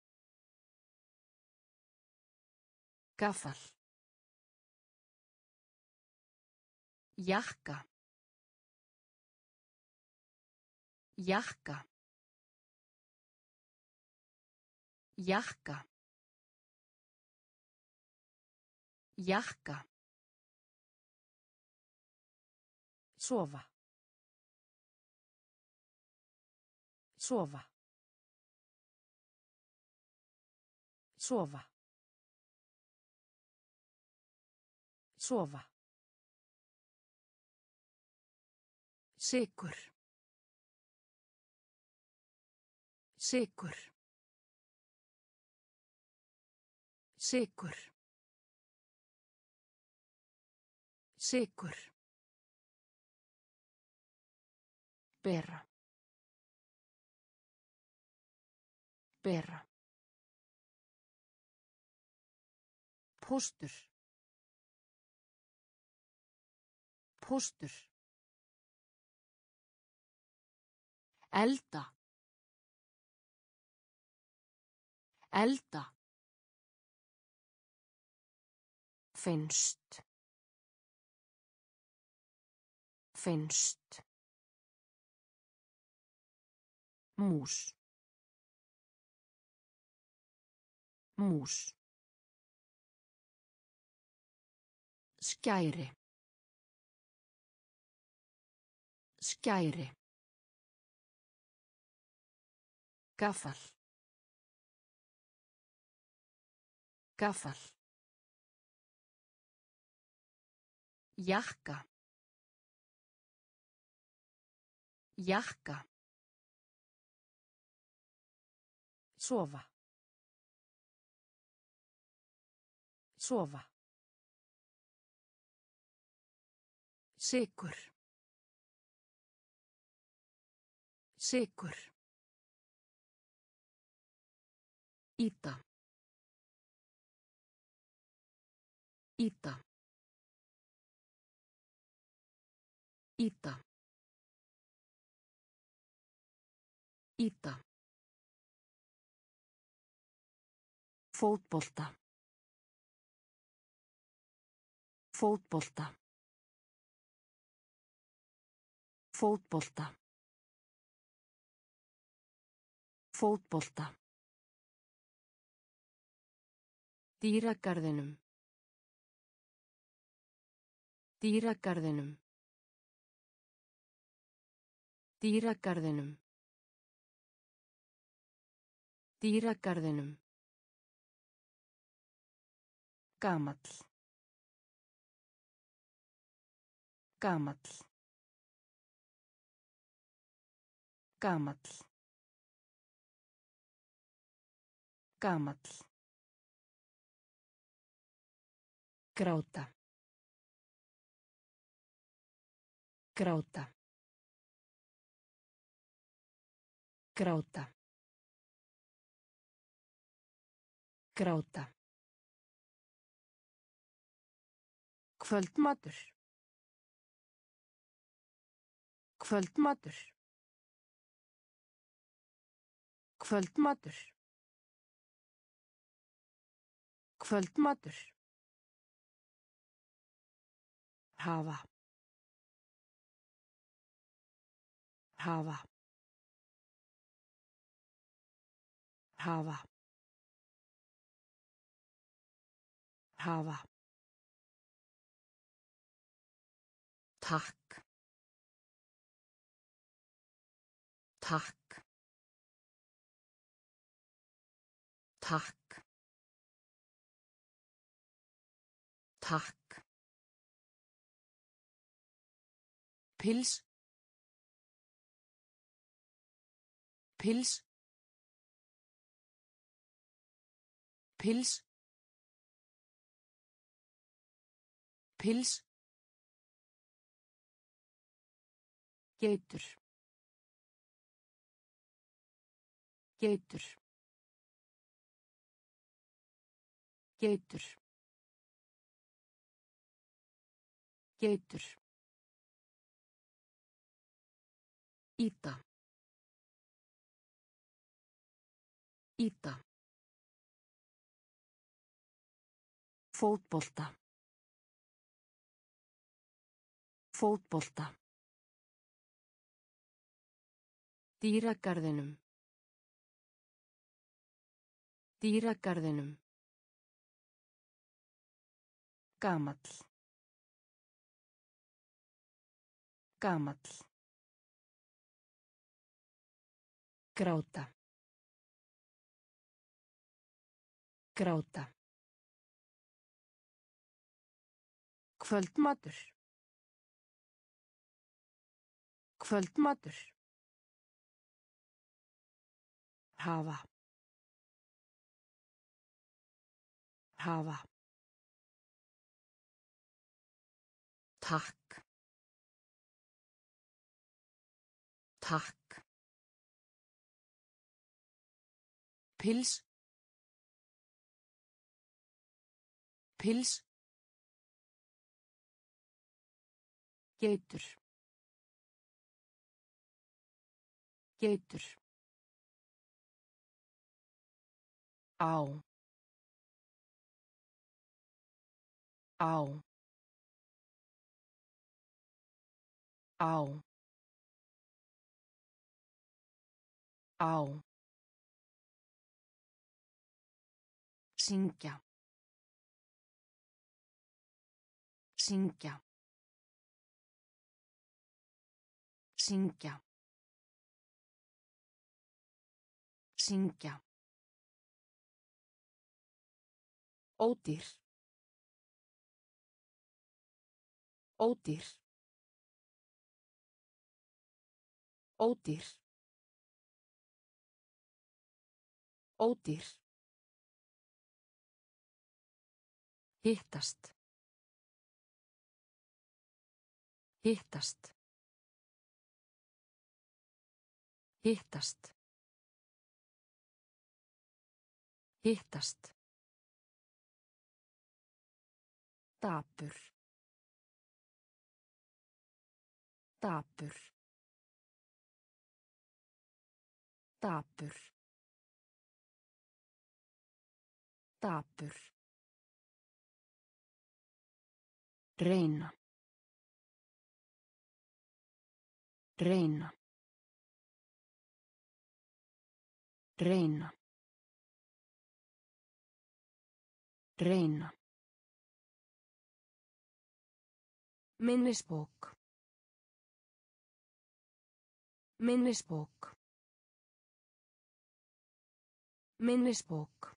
A: Gaffal. Jakka. Jakka. Jakka. Jakka. Sofa. Sofa. Sofa. Sofa. Sykur. Sykur. Sykur. Sykur. Bera. Bera. Póstur. Póstur. Elda. Elda. Finnst. Finnst. Mús. Mús. Skæri. Skæri. Gaffal. Gaffal. Jakka. Jakka. Sofa. Sofa. Sykur. Sykur. Ýta. Ýta. Ýta. Ýta. Fótbolta. Fótbolta. Fótbolta. Fótbolta. Dýragarðinum. Dýragarðinum. Dýragarðinum. Dýragarðinum. Gamall. Gamall. Gamall. Gamall. Gráta. Gráta. Gráta. Gráta. Kvöldmatur. Kvöldmatur. Kvöldmatur. Kvöldmatur. Hafa. Hafa. Hafa. Hafa. Takk. Takk. Takk. Takk. Pils. Pils. Pils. Pils. Geitur. Geitur. Geitur. Geitur. Ýta. Ýta. Fótbolta. Fótbolta. Dýragarðinum. Dýragarðinum. Gamall. Gamall. Gráta. Gráta. Kvöldmatur. Kvöldmatur. Hafa. Hafa. Takk. Takk. Pils. Pils. Geitur. Geitur. Á. Á. Á. Á. Syngja. Syngja. Syngja. Syngja. Ódýr. Ódýr. Ódýr. Ódýr. Hittast. Hittast. Hittast. Hittast. Dapur. Dapur. Dapur. Dapur. Reyna. Reyna. Reyna. Reyna. Minnisbók. Minnisbók. Minnisbók.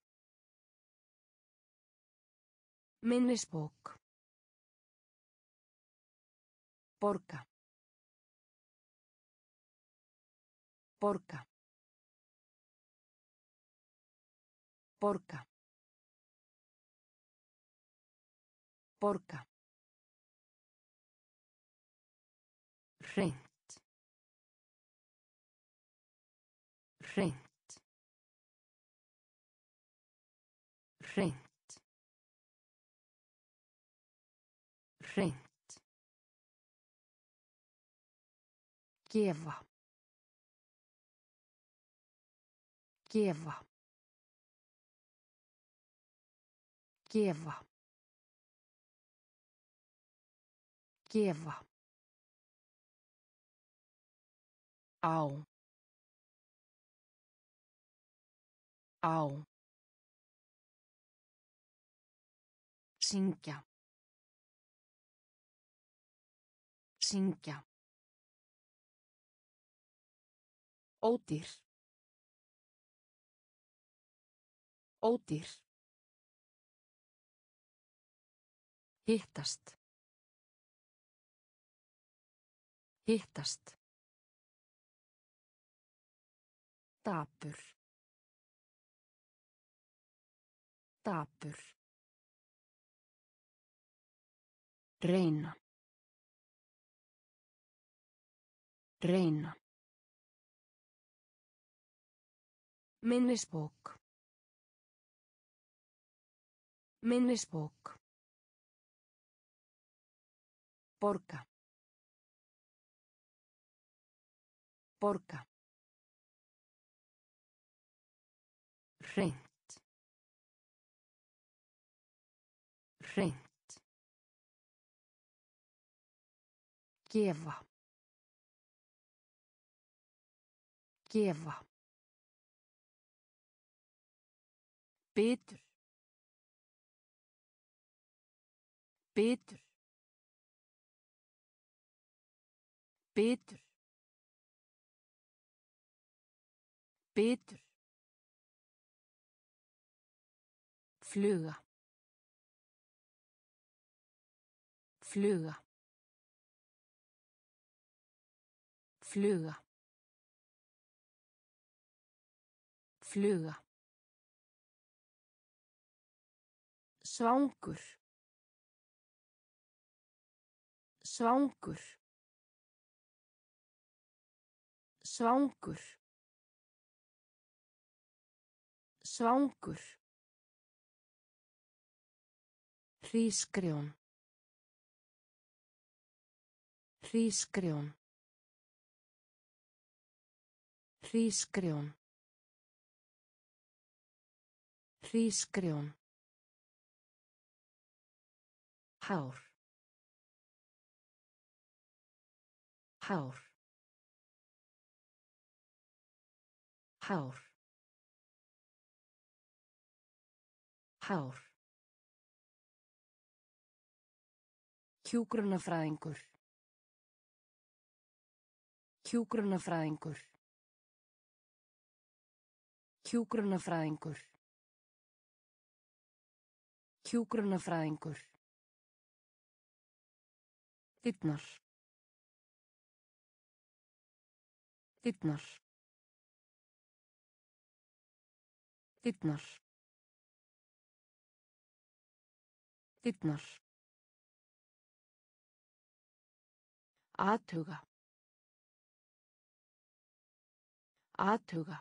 A: Minnisbók. Borga. Borga. Borga. Borga. Hreint. Hreint. Hreint. Hreint. Gefa. Gefa. Gefa. Gefa. Á. Á. Syngja. Syngja. Ódýr. Ódýr. Hittast. Hittast. Dapur. Dapur. Reyna. Reyna. Minnisbók. Minnisbók. Borga. Borga. Hreint. Hreint. Gefa. Gefa. Bitur. Bitur. Bitur. Bitur. Fluga. Fluga. Fluga. Fluga. Svangur. Svangur. Svangur. Svangur. Hrísgrjón. Hrísgrjón. Hrísgrjón. Hrísgrjón. Hár. Hár. Hár. Hár. Hjúkrunarfræðingur. Hjúkrunarfræðingur. Hjúkrunarfræðingur. Hjúkrunarfræðingur. Dyrnar. Dyrnar. Dyrnar. Dyrnar. Athuga. Athuga.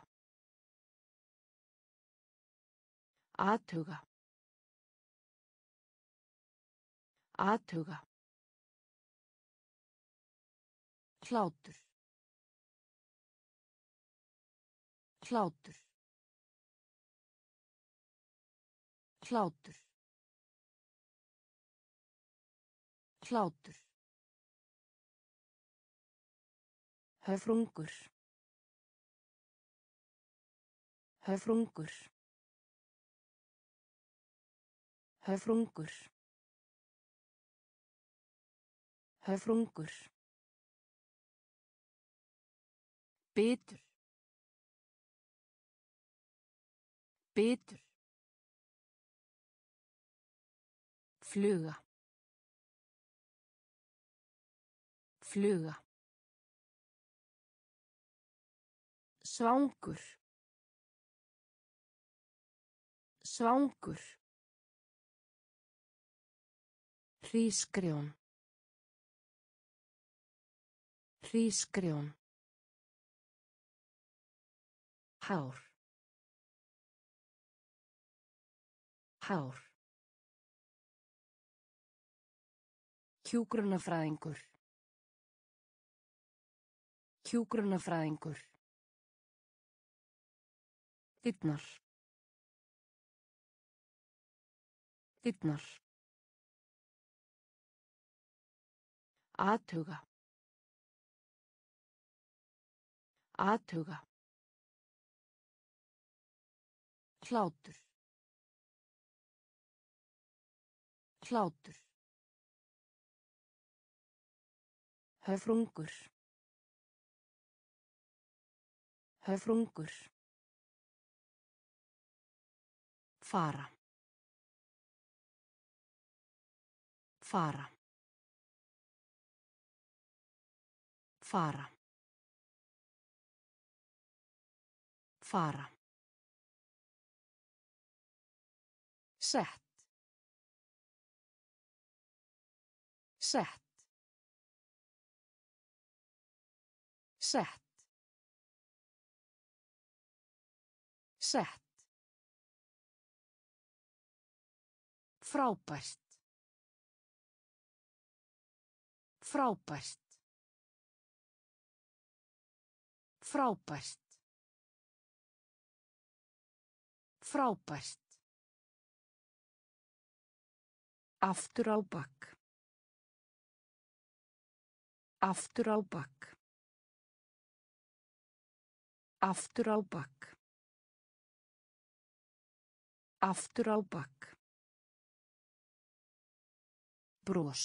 A: Athuga. Athuga. Hlátur. Hlátur. Hlátur. Hlátur. Höfrungur. Höfrungur. Höfrungur. Höfrungur. Bitur. Bitur. Fluga. Fluga. Svangur. Svangur. Hrísgrjón. Hrísgrjón. Hár. Hár. Hjúkrunarfræðingur. Hjúkrunarfræðingur. Dyrnar. Dyrnar. Athuga. Athuga. Hlátur. Hlátur. Höfrungur. Höfrungur. Fara. Fara. Fara. Fara. Sett. Sett. Sett. Sett. Frábært. Frábært. Frábært. Frábært. Aftur á bak. Aftur á bak. Aftur á bak. Aftur á bak. Bros.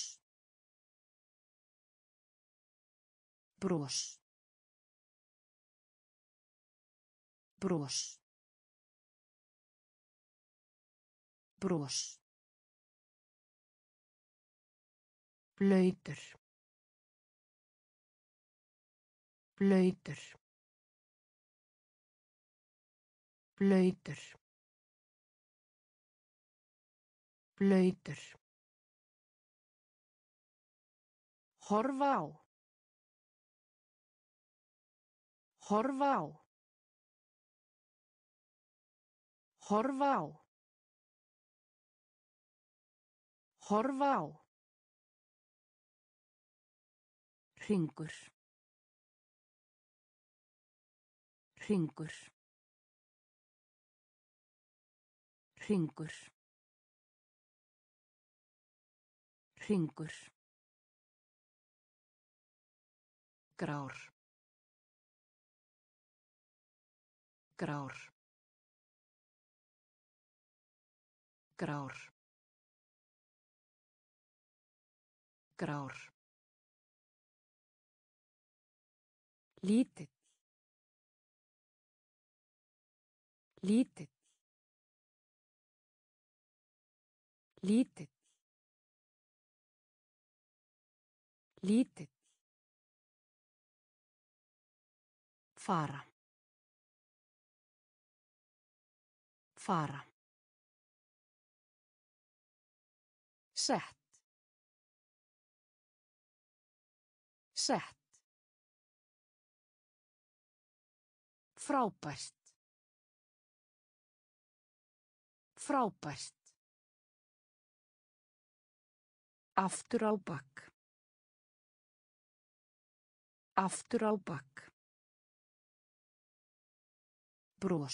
A: Bros. Bros. Bros. Blautur. Blautur. Blautur. Blautur. Horfa á. Horfa á. Horfa á. Horfa á. Hringur. Hringur. Hringur. Hringur. Grár. Grár. Grár. Grár. Lítill. Lítill. Lítill. Lítill. Fara. Fara. Sett. Sett. Frábært. Frábært. Aftur á bak. Aftur á bak. Bros.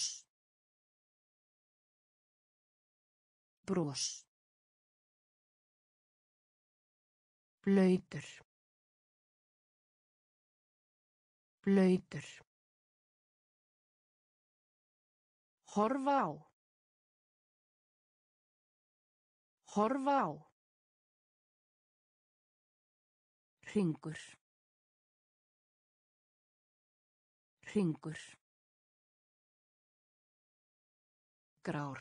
A: Bros. Blautur. Blautur. Horfa á. Horfa á. Hringur. Hringur. Grár.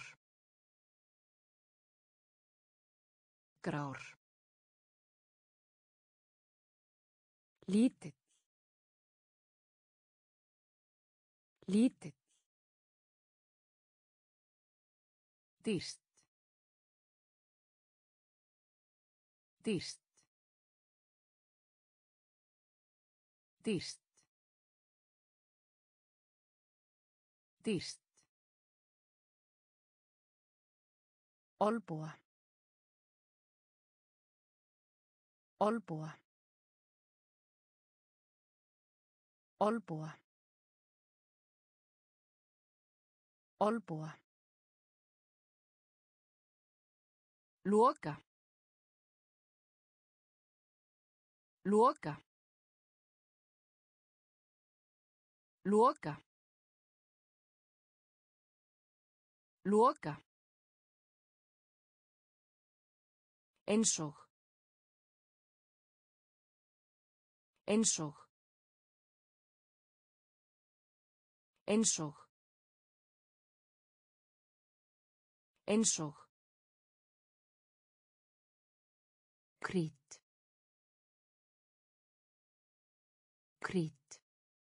A: Grár. Lítill. Lítill. Dýrt. Dýrt. Dýrt. Dýrt. Olnboga. Olnboga. Olnboga. Olnboga. Loka. Loka. Loka. Loka. Einsog. Einsog. Einsog. Einsog. Krít. Krít.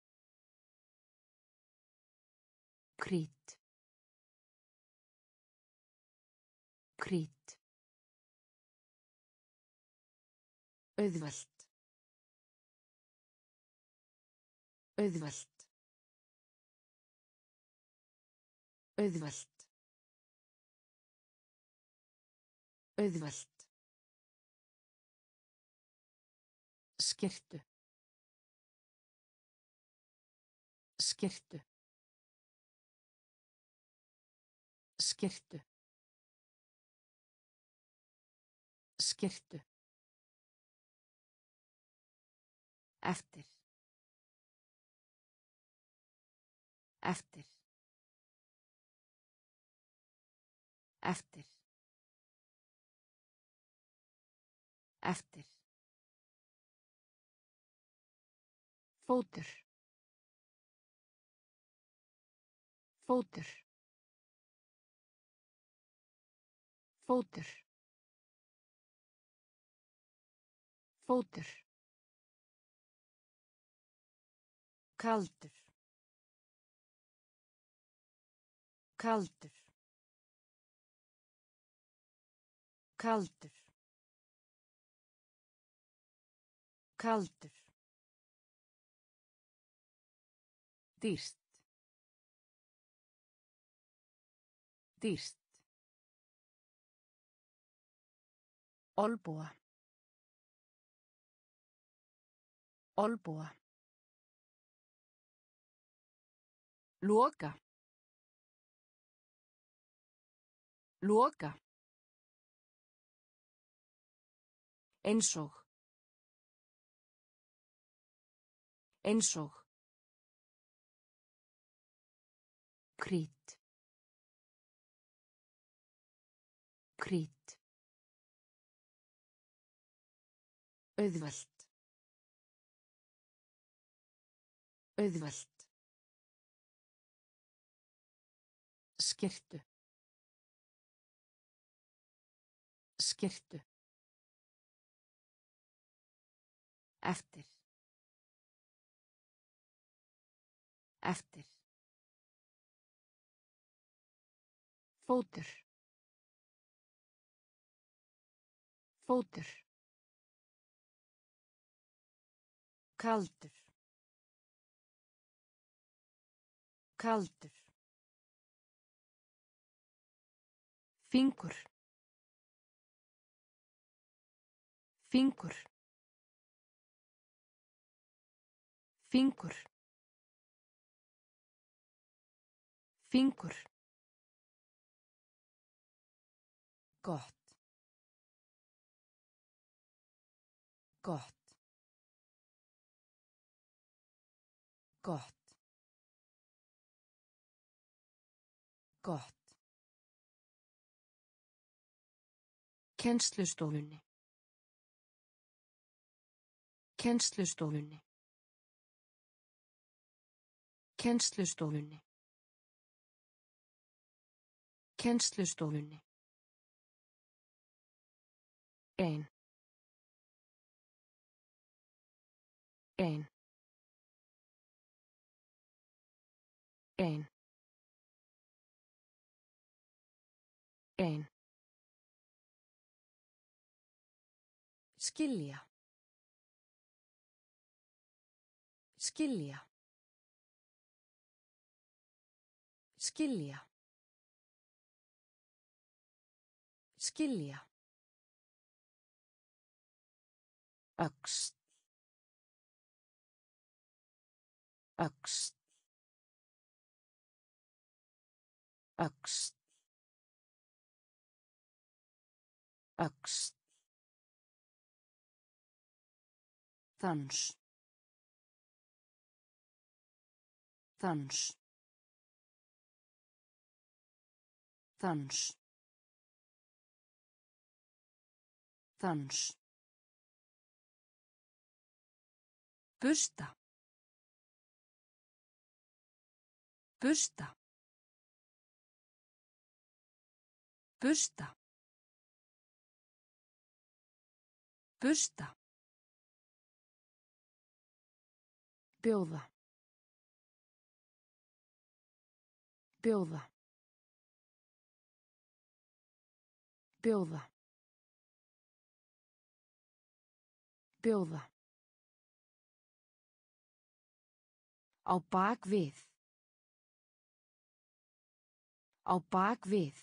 A: Krít. Krít. Auðvelt. Auðvelt. Auðvelt. Auðvelt. Skyrtu. Skyrtu. Skyrtu. Skyrtu. Eftir. Eftir. Eftir. Eftir. Fótur. Fótur. Fótur. Fótur. Kaldur. Kaldur. Kaldur. Kaldur. Dýrt. Dýrt. Olnboga. Olnboga. Loka. Loka. Einsog. Einsog. Krít. Krít. Auðvelt. Auðvelt. Skyrtu. Skyrtu. Eftir. Eftir. Fótur. Fótur. Kaldur. Kaldur. Fingur. Fingur. Fingur. Fingur. Gott. Gott. Gott. Gott. Kennslustofunni. Kennslustofunni. Kennslustofunni. Kennslustofunni. Ein. Ein. Ein. Ein. Skilja. Skilja. Skilja. Skilja. Öxl. Öxl. Öxl. Öxl. Dans. Dans. Dans. Dans. Bursta. Bursta. Bursta. Bursta. Bjóða. Bjóða. Bjóða. Bjóða. Á bak við. Á bak við.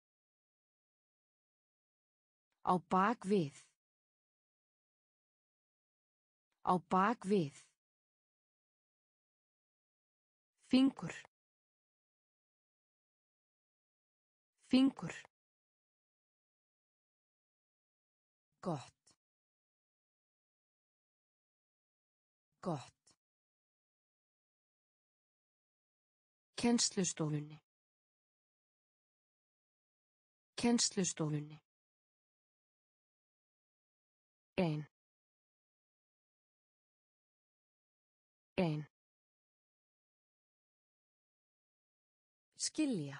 A: Á bak við. Á bak við. Fingur. Fingur. Gott. Gott. Kennslustofunni. Kennslustofunni. Ein. Ein. Skilja.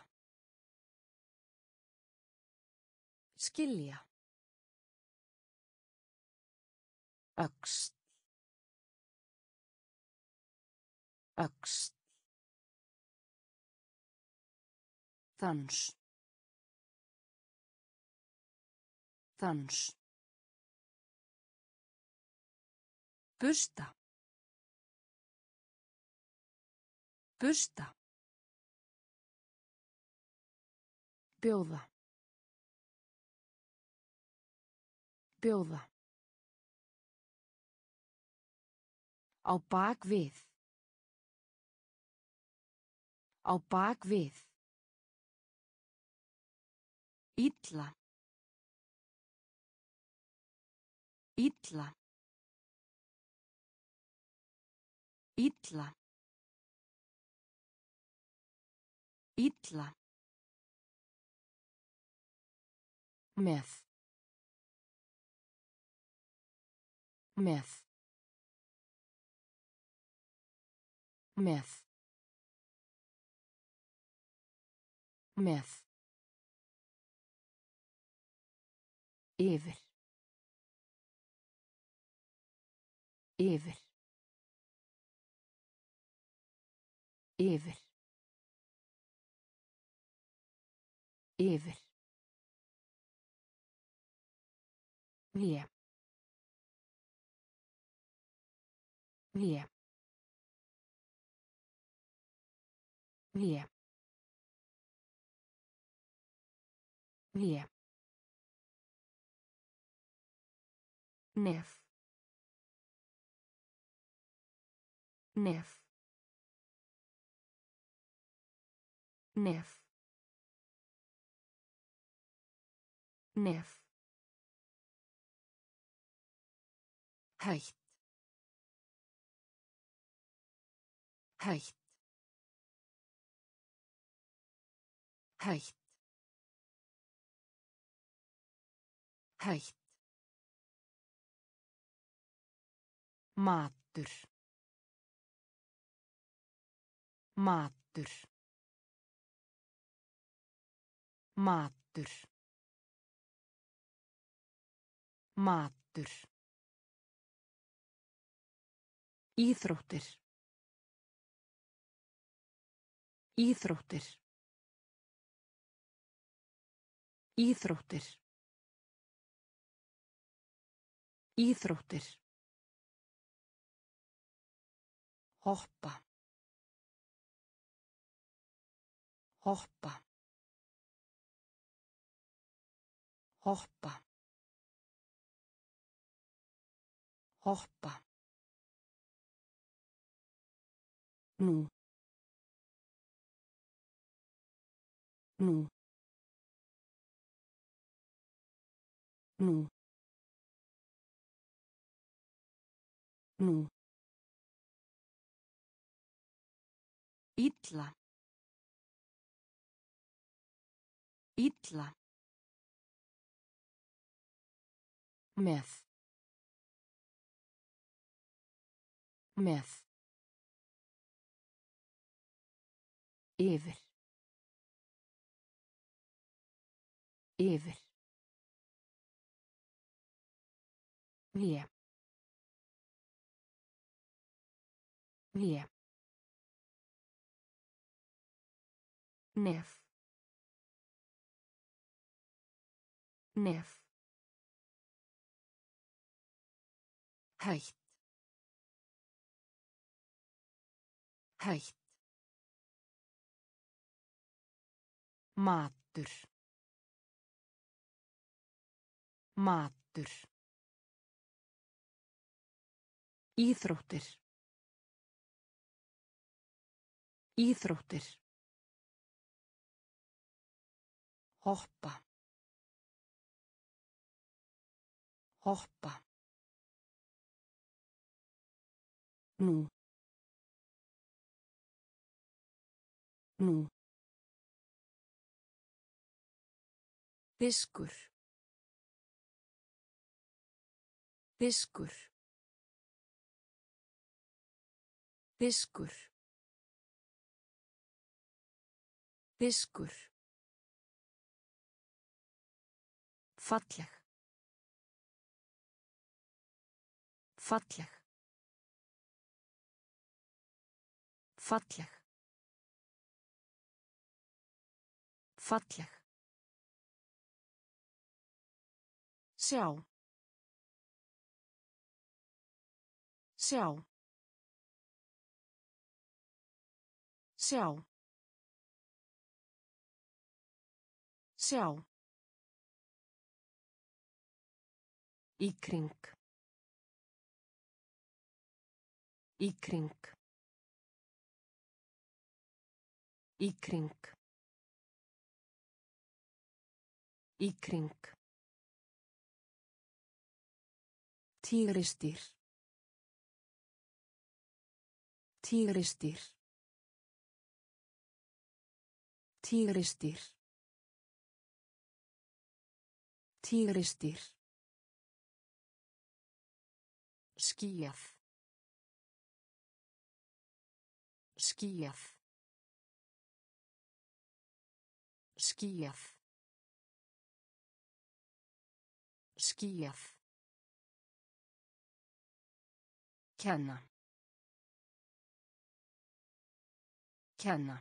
A: Skilja. Öxl. Öxl. Dans. Dans. Bursta. Bursta. Bjóða. Bjóða. Á bak við. Á bak við. Illa. Illa. Illa. Illa. Með. Með. Með. Með. Yfir. Yfir. Yfir. Yfir. Vé. Vé. Vé. Vé. Nef. Nef. Nef. Nef. Hætt. Hætt. Hætt. Hætt. Matur. Matur. Matur. Matur. Íþróttir. Íþróttir. Íþróttir. Íþróttir. Hoppa. Hoppa. Hoppa. Hoppa. Nú. Nú. Nú. Nú. Illa. Illa. Með. Með. Yfir. Yfir. Vé. Vé. Nef. Nef. Hætt. Hætt. Matur. Matur. Íþróttir. Íþróttir. Hoppa. Hoppa. Nú. Nú. Diskur. Diskur. Diskur. Diskur. Falleg. Falleg. Falleg. Falleg. Sjá. Sjá. Sjá. Sjá. Í kring. Í kring. Í kring. Í kring. Tígrisdýr. Tígrisdýr. Tígrisdýr. Tígrisdýr. Skýjað. Skýjað. Skýjað. Skýjað. Kenna. Kenna.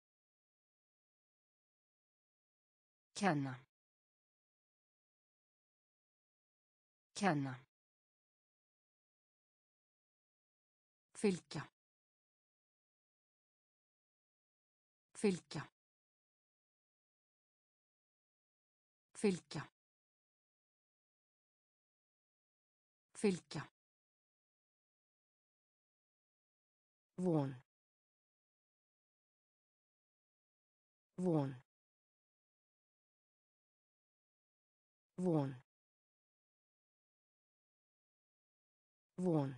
A: Kenna. Kenna. Fylgja. Fylgja. Fylgja. Fylgja. Von. Von. Von. Von.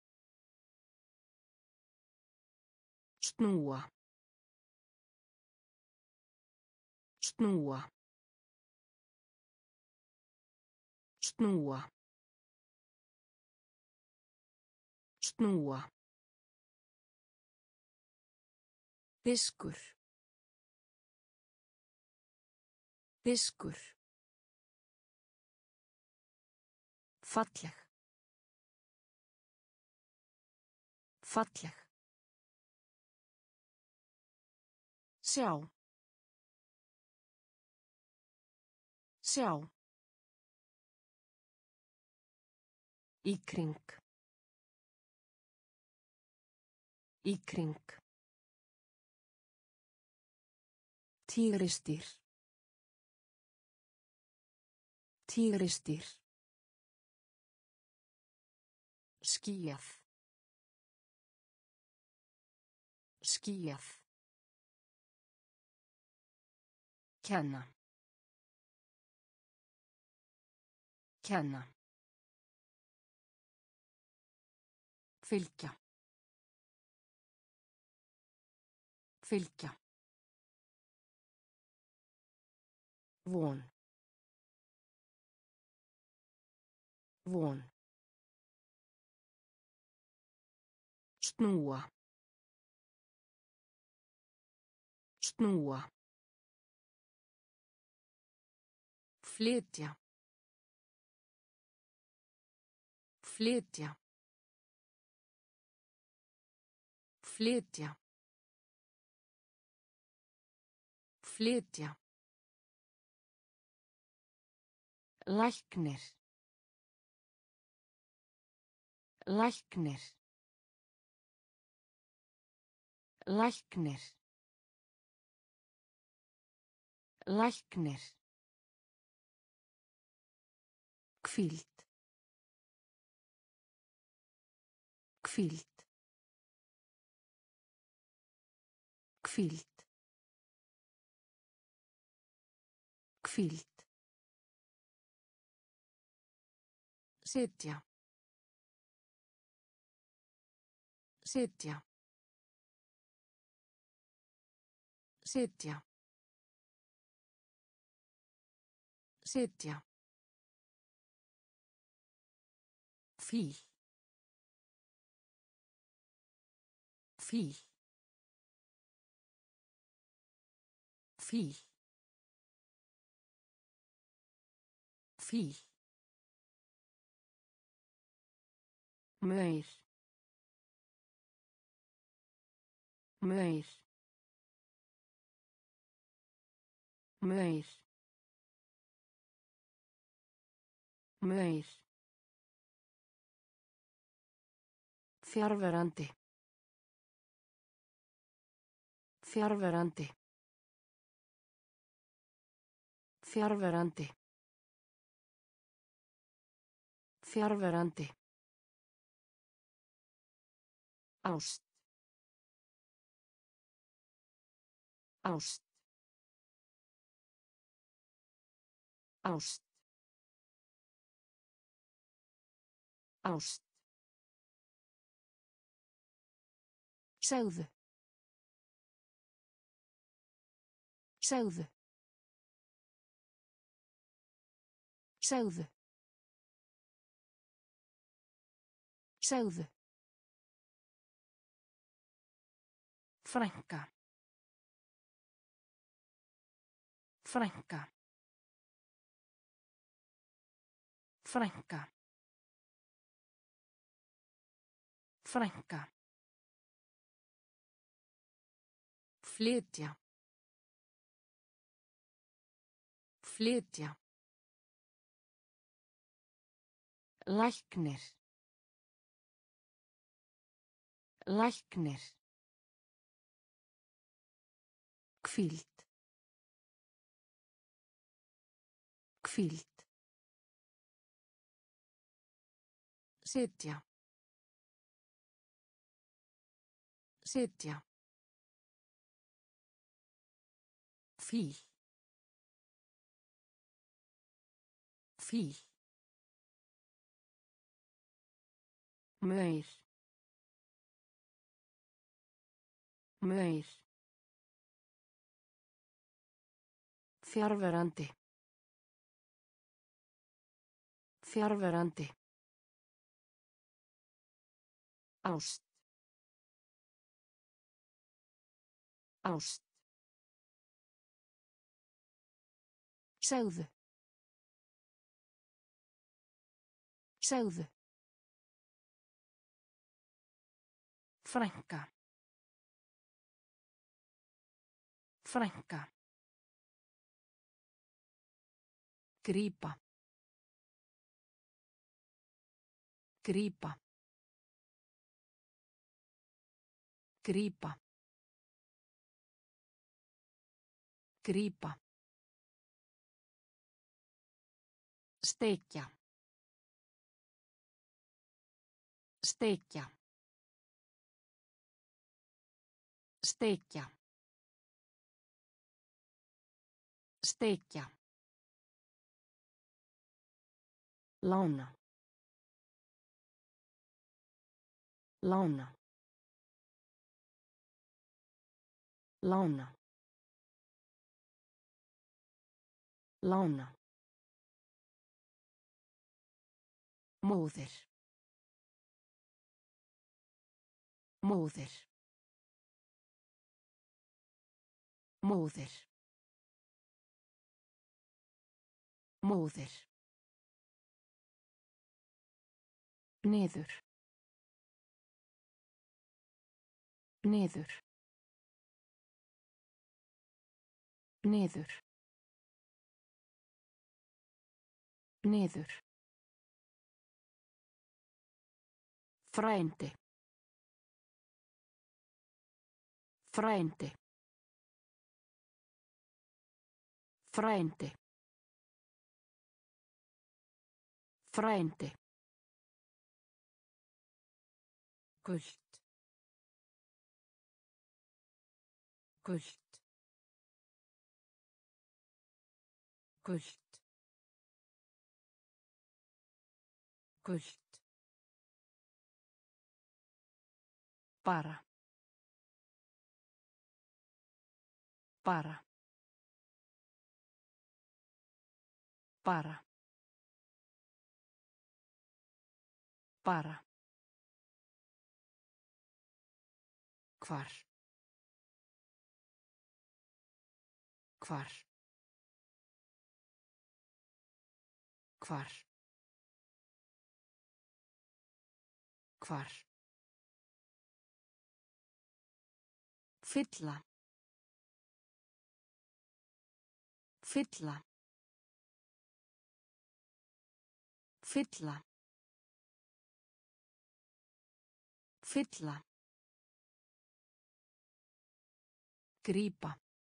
A: Snúa. Snúa. Snúa. Snúa. Diskur. Diskur. Falleg. Falleg. Sjá. Sjá. Í kring. Í kring. Tígrisdýr. Tígrisdýr. Skýjað. Skýjað. Kenna. Kenna. Fylgja. Fylgja. Von. Von. Snúa. Snúa. Flytja. Flytja. Flytja. Flytja. Læknir. Læknir. Læknir. Læknir. Hvíld. Hvíld. Hvíld. Hvíld. Sitja. Sitja. Sitja. Sitja. Fíl. Fíl. Fíl. Fíl. Maur. Maur. Maur. Maur. Fjarverandi. Fjarverandi. Fjarverandi. Fjarverandi. Ást. Ást. Ást. Ást. Segðu. Segðu. Segðu. Segðu. Frænka. Frænka. Frænka. Frænka. Flytja. Flytja. Læknir. Læknir. Hvíld. Hvíld. Sitja. Sitja. Fíl. Fíl. Maur. Maur. Fjarverandi. Fjarverandi. Ást. Ást. Segðu. Segðu. Frænka. Frænka. Grípa. Grípa. Grípa. Grípa. Steikja. Steikja. Steikja. Steikja. Lána. Lána. Lána. Lána. Móðir. Móðir. Móðir. Móðir. Niður. Niður. Niður. Niður. Frændi. Frændi. Frændi. Frændi. Gult. Gult. Gult. Gult. Bara. Bara. Bara. Bara. Hvar. Hvar. Hvar. Hvar. Fylla. Fylla. Fylla. Fylla. Grípa.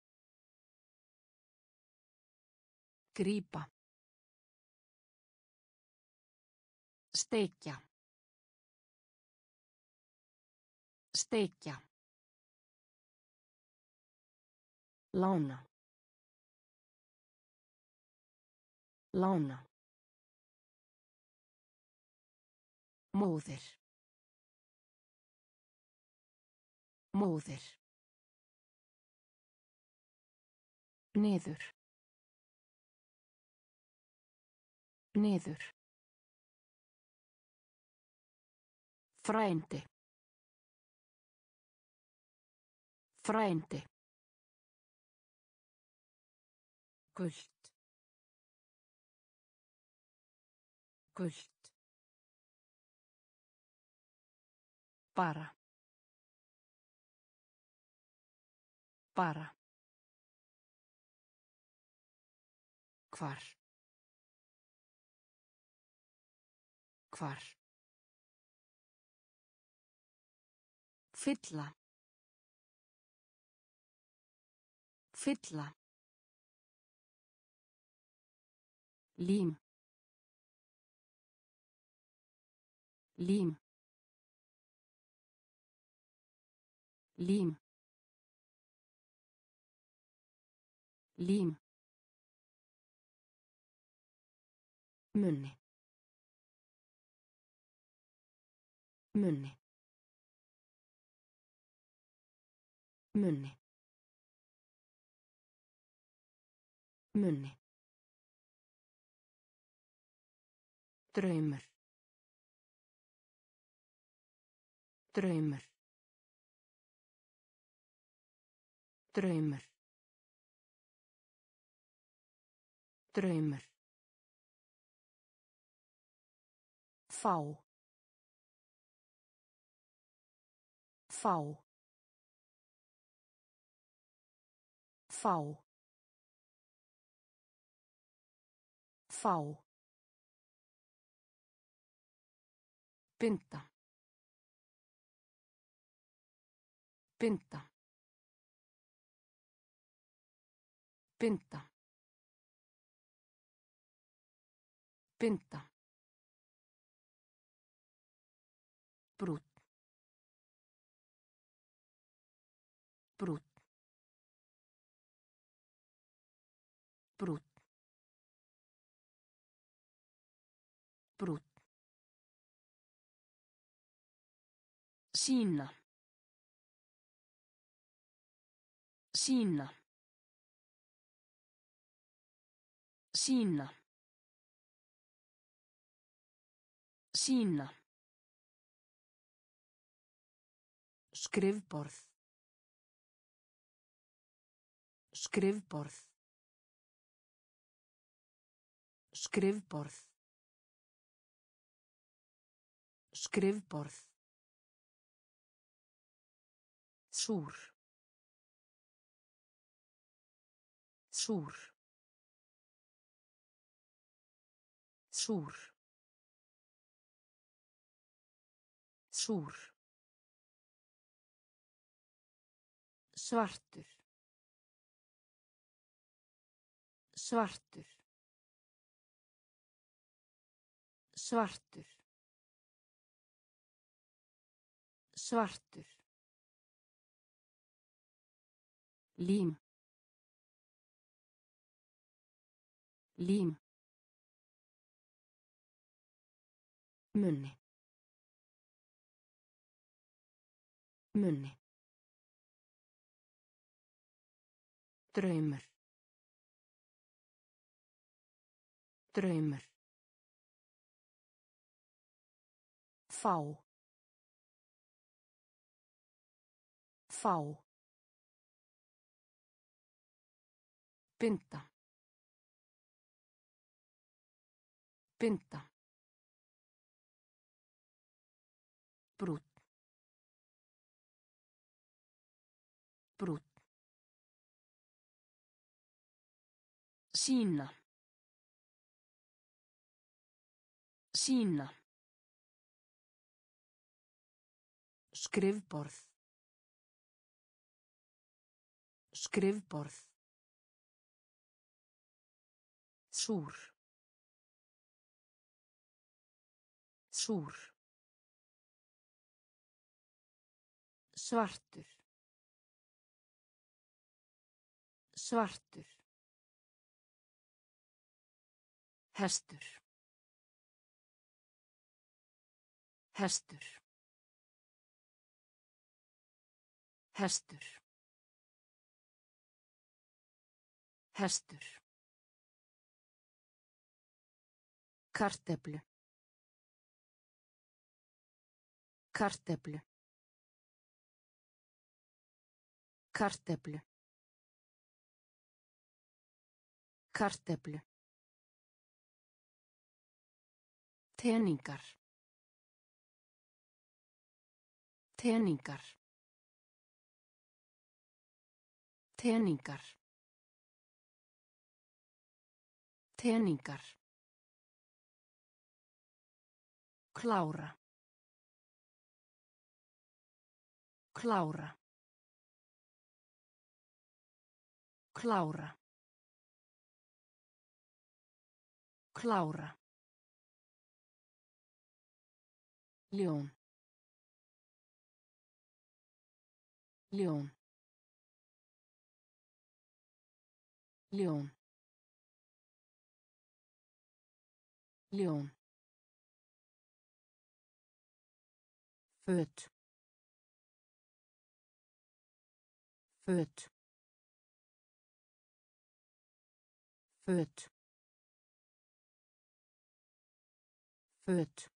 A: Grípa. Steikja. Steikja. Lána. Lána. Móðir. Móðir. Niður. Niður. Frændi. Frændi. Gult. Gult. Bara. Bara. Hvar. Hvar. Fylla. Fylla. Lím. Lím. Lím. Lím. Munni. Munni. Munni. Munni. Draumur. Draumur. Draumur. Draumur. Fá. Fá. Fá. Fá. Binda. Binda. Binda. Binda. Brúnn. Brúnn. Brúnn. Brúnn. Sýna. Sýna. Sýna. Sýna. Skrifborð. Skrifborð. Skrifborð. Skrifborð. Súr. Súr. Súr. Súr. Svartur. Svartur. Svartur. Svartur. Lím. Lím. Munni. Munni. Draumur. Draumur. Fá. Fá. Binda. Binda. Brúnn. Brúnn. Sýna. Sýna. Skrifborð. Skrifborð. Súr. Súr. Svartur. Svartur. Hestur. Hestur. Hestur. Hestur. Kartöflu. Kartöflu. Kartöflu. Kartöflu. Teningar. Teningar. Teningar. Teningar. Klára. Klára. Klára. Klára. Ljón. Ljón. Ljón. Ljón. Föt. Föt. Föt. Föt.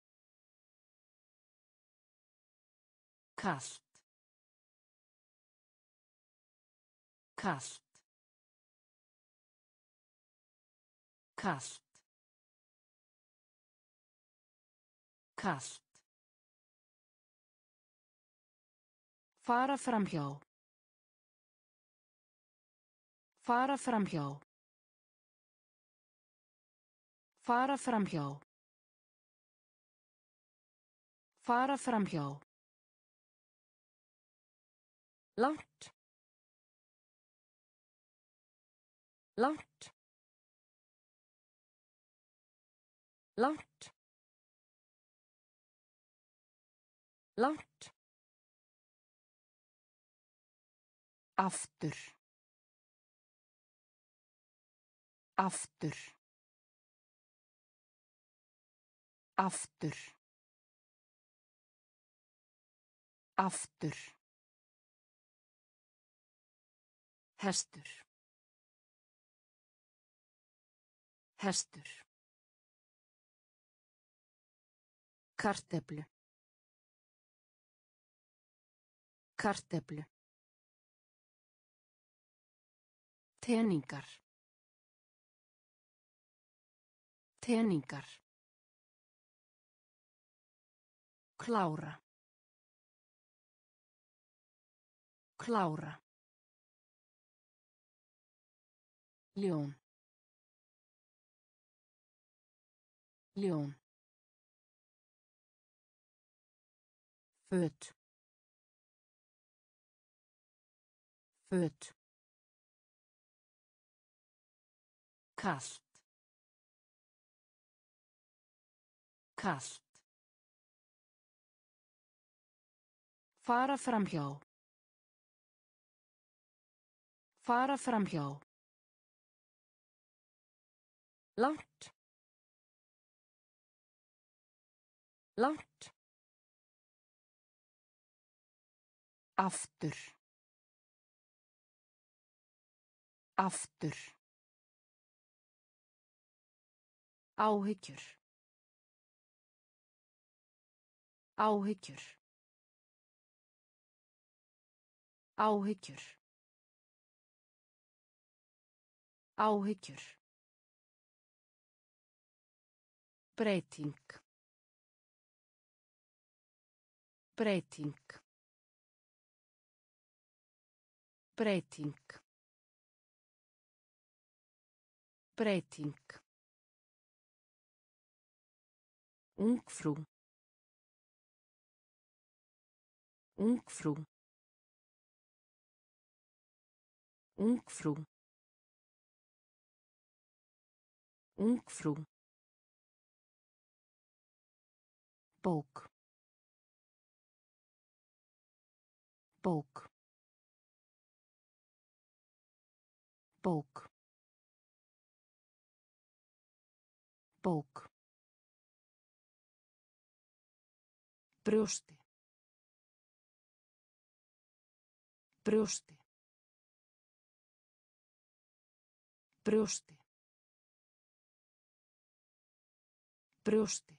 A: Kalt. Kalt. Kalt. Kalt. Fara framhjá. Fara framhjá. Fara framhjá. Fara framhjá. Langt. Langt. Langt. Langt. Aftur. Aftur. Aftur. Aftur. Hestur. Hestur. Kartöflu. Kartöflu. Teningar. Teningar. Klára. Klára. Ljón. Ljón. Föt. Föt. Kalt. Kalt. Fara framhjá. Fara framhjá. Langt. Langt. Aftur. Aftur. Áhyggjur. Áhyggjur. Áhyggjur. Áhyggjur. Breyting. Breyting. Breyting. Breyting. Ungfrú. Ungfrú. Ungfrú. Ungfrú. Bók. Bók. Bók. Bók. Brjósti. Brjósti. Brjósti. Brjósti.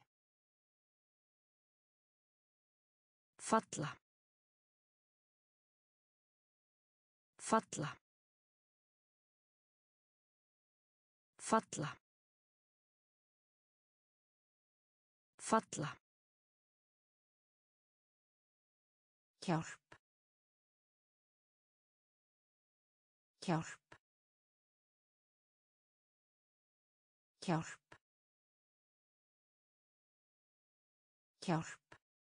A: Falla. Falla. Falla. Falla. Hjálp. Hjálp. Hjálp. Hjálp.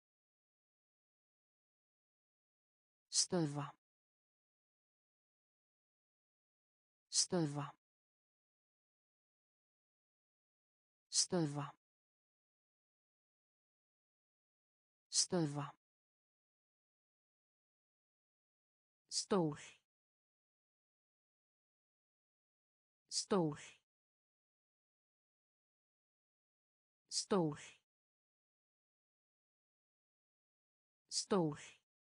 A: Stöðva. Stöðva. Stöðva. Stöðva. Stól. Stól. Stól. Stól.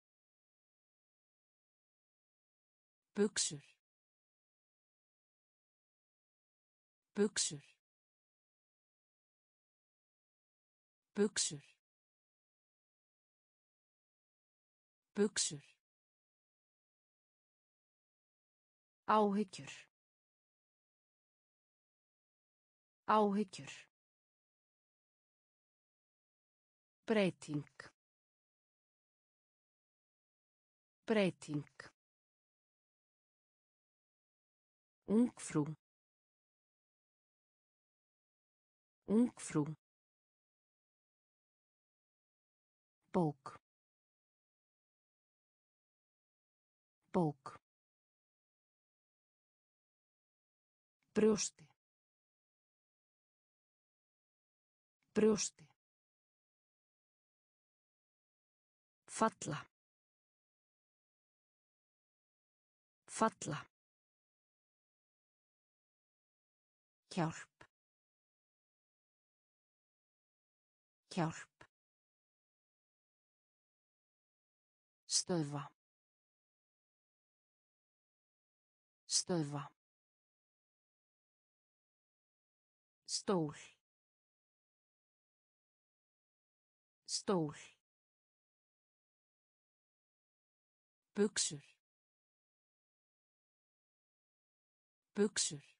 A: Buxur. Buxur. Buxur. Buxur. Áhyggjur. Áhyggjur. Breyting. Breyting. Ungfrú. Ungfrú. Bók. Bók. Brjósti. Brjósti. Falla. Falla. Hjálp. Hjálp. Stöðva. Stöðva. Stól. Stól. Buxur. Buxur.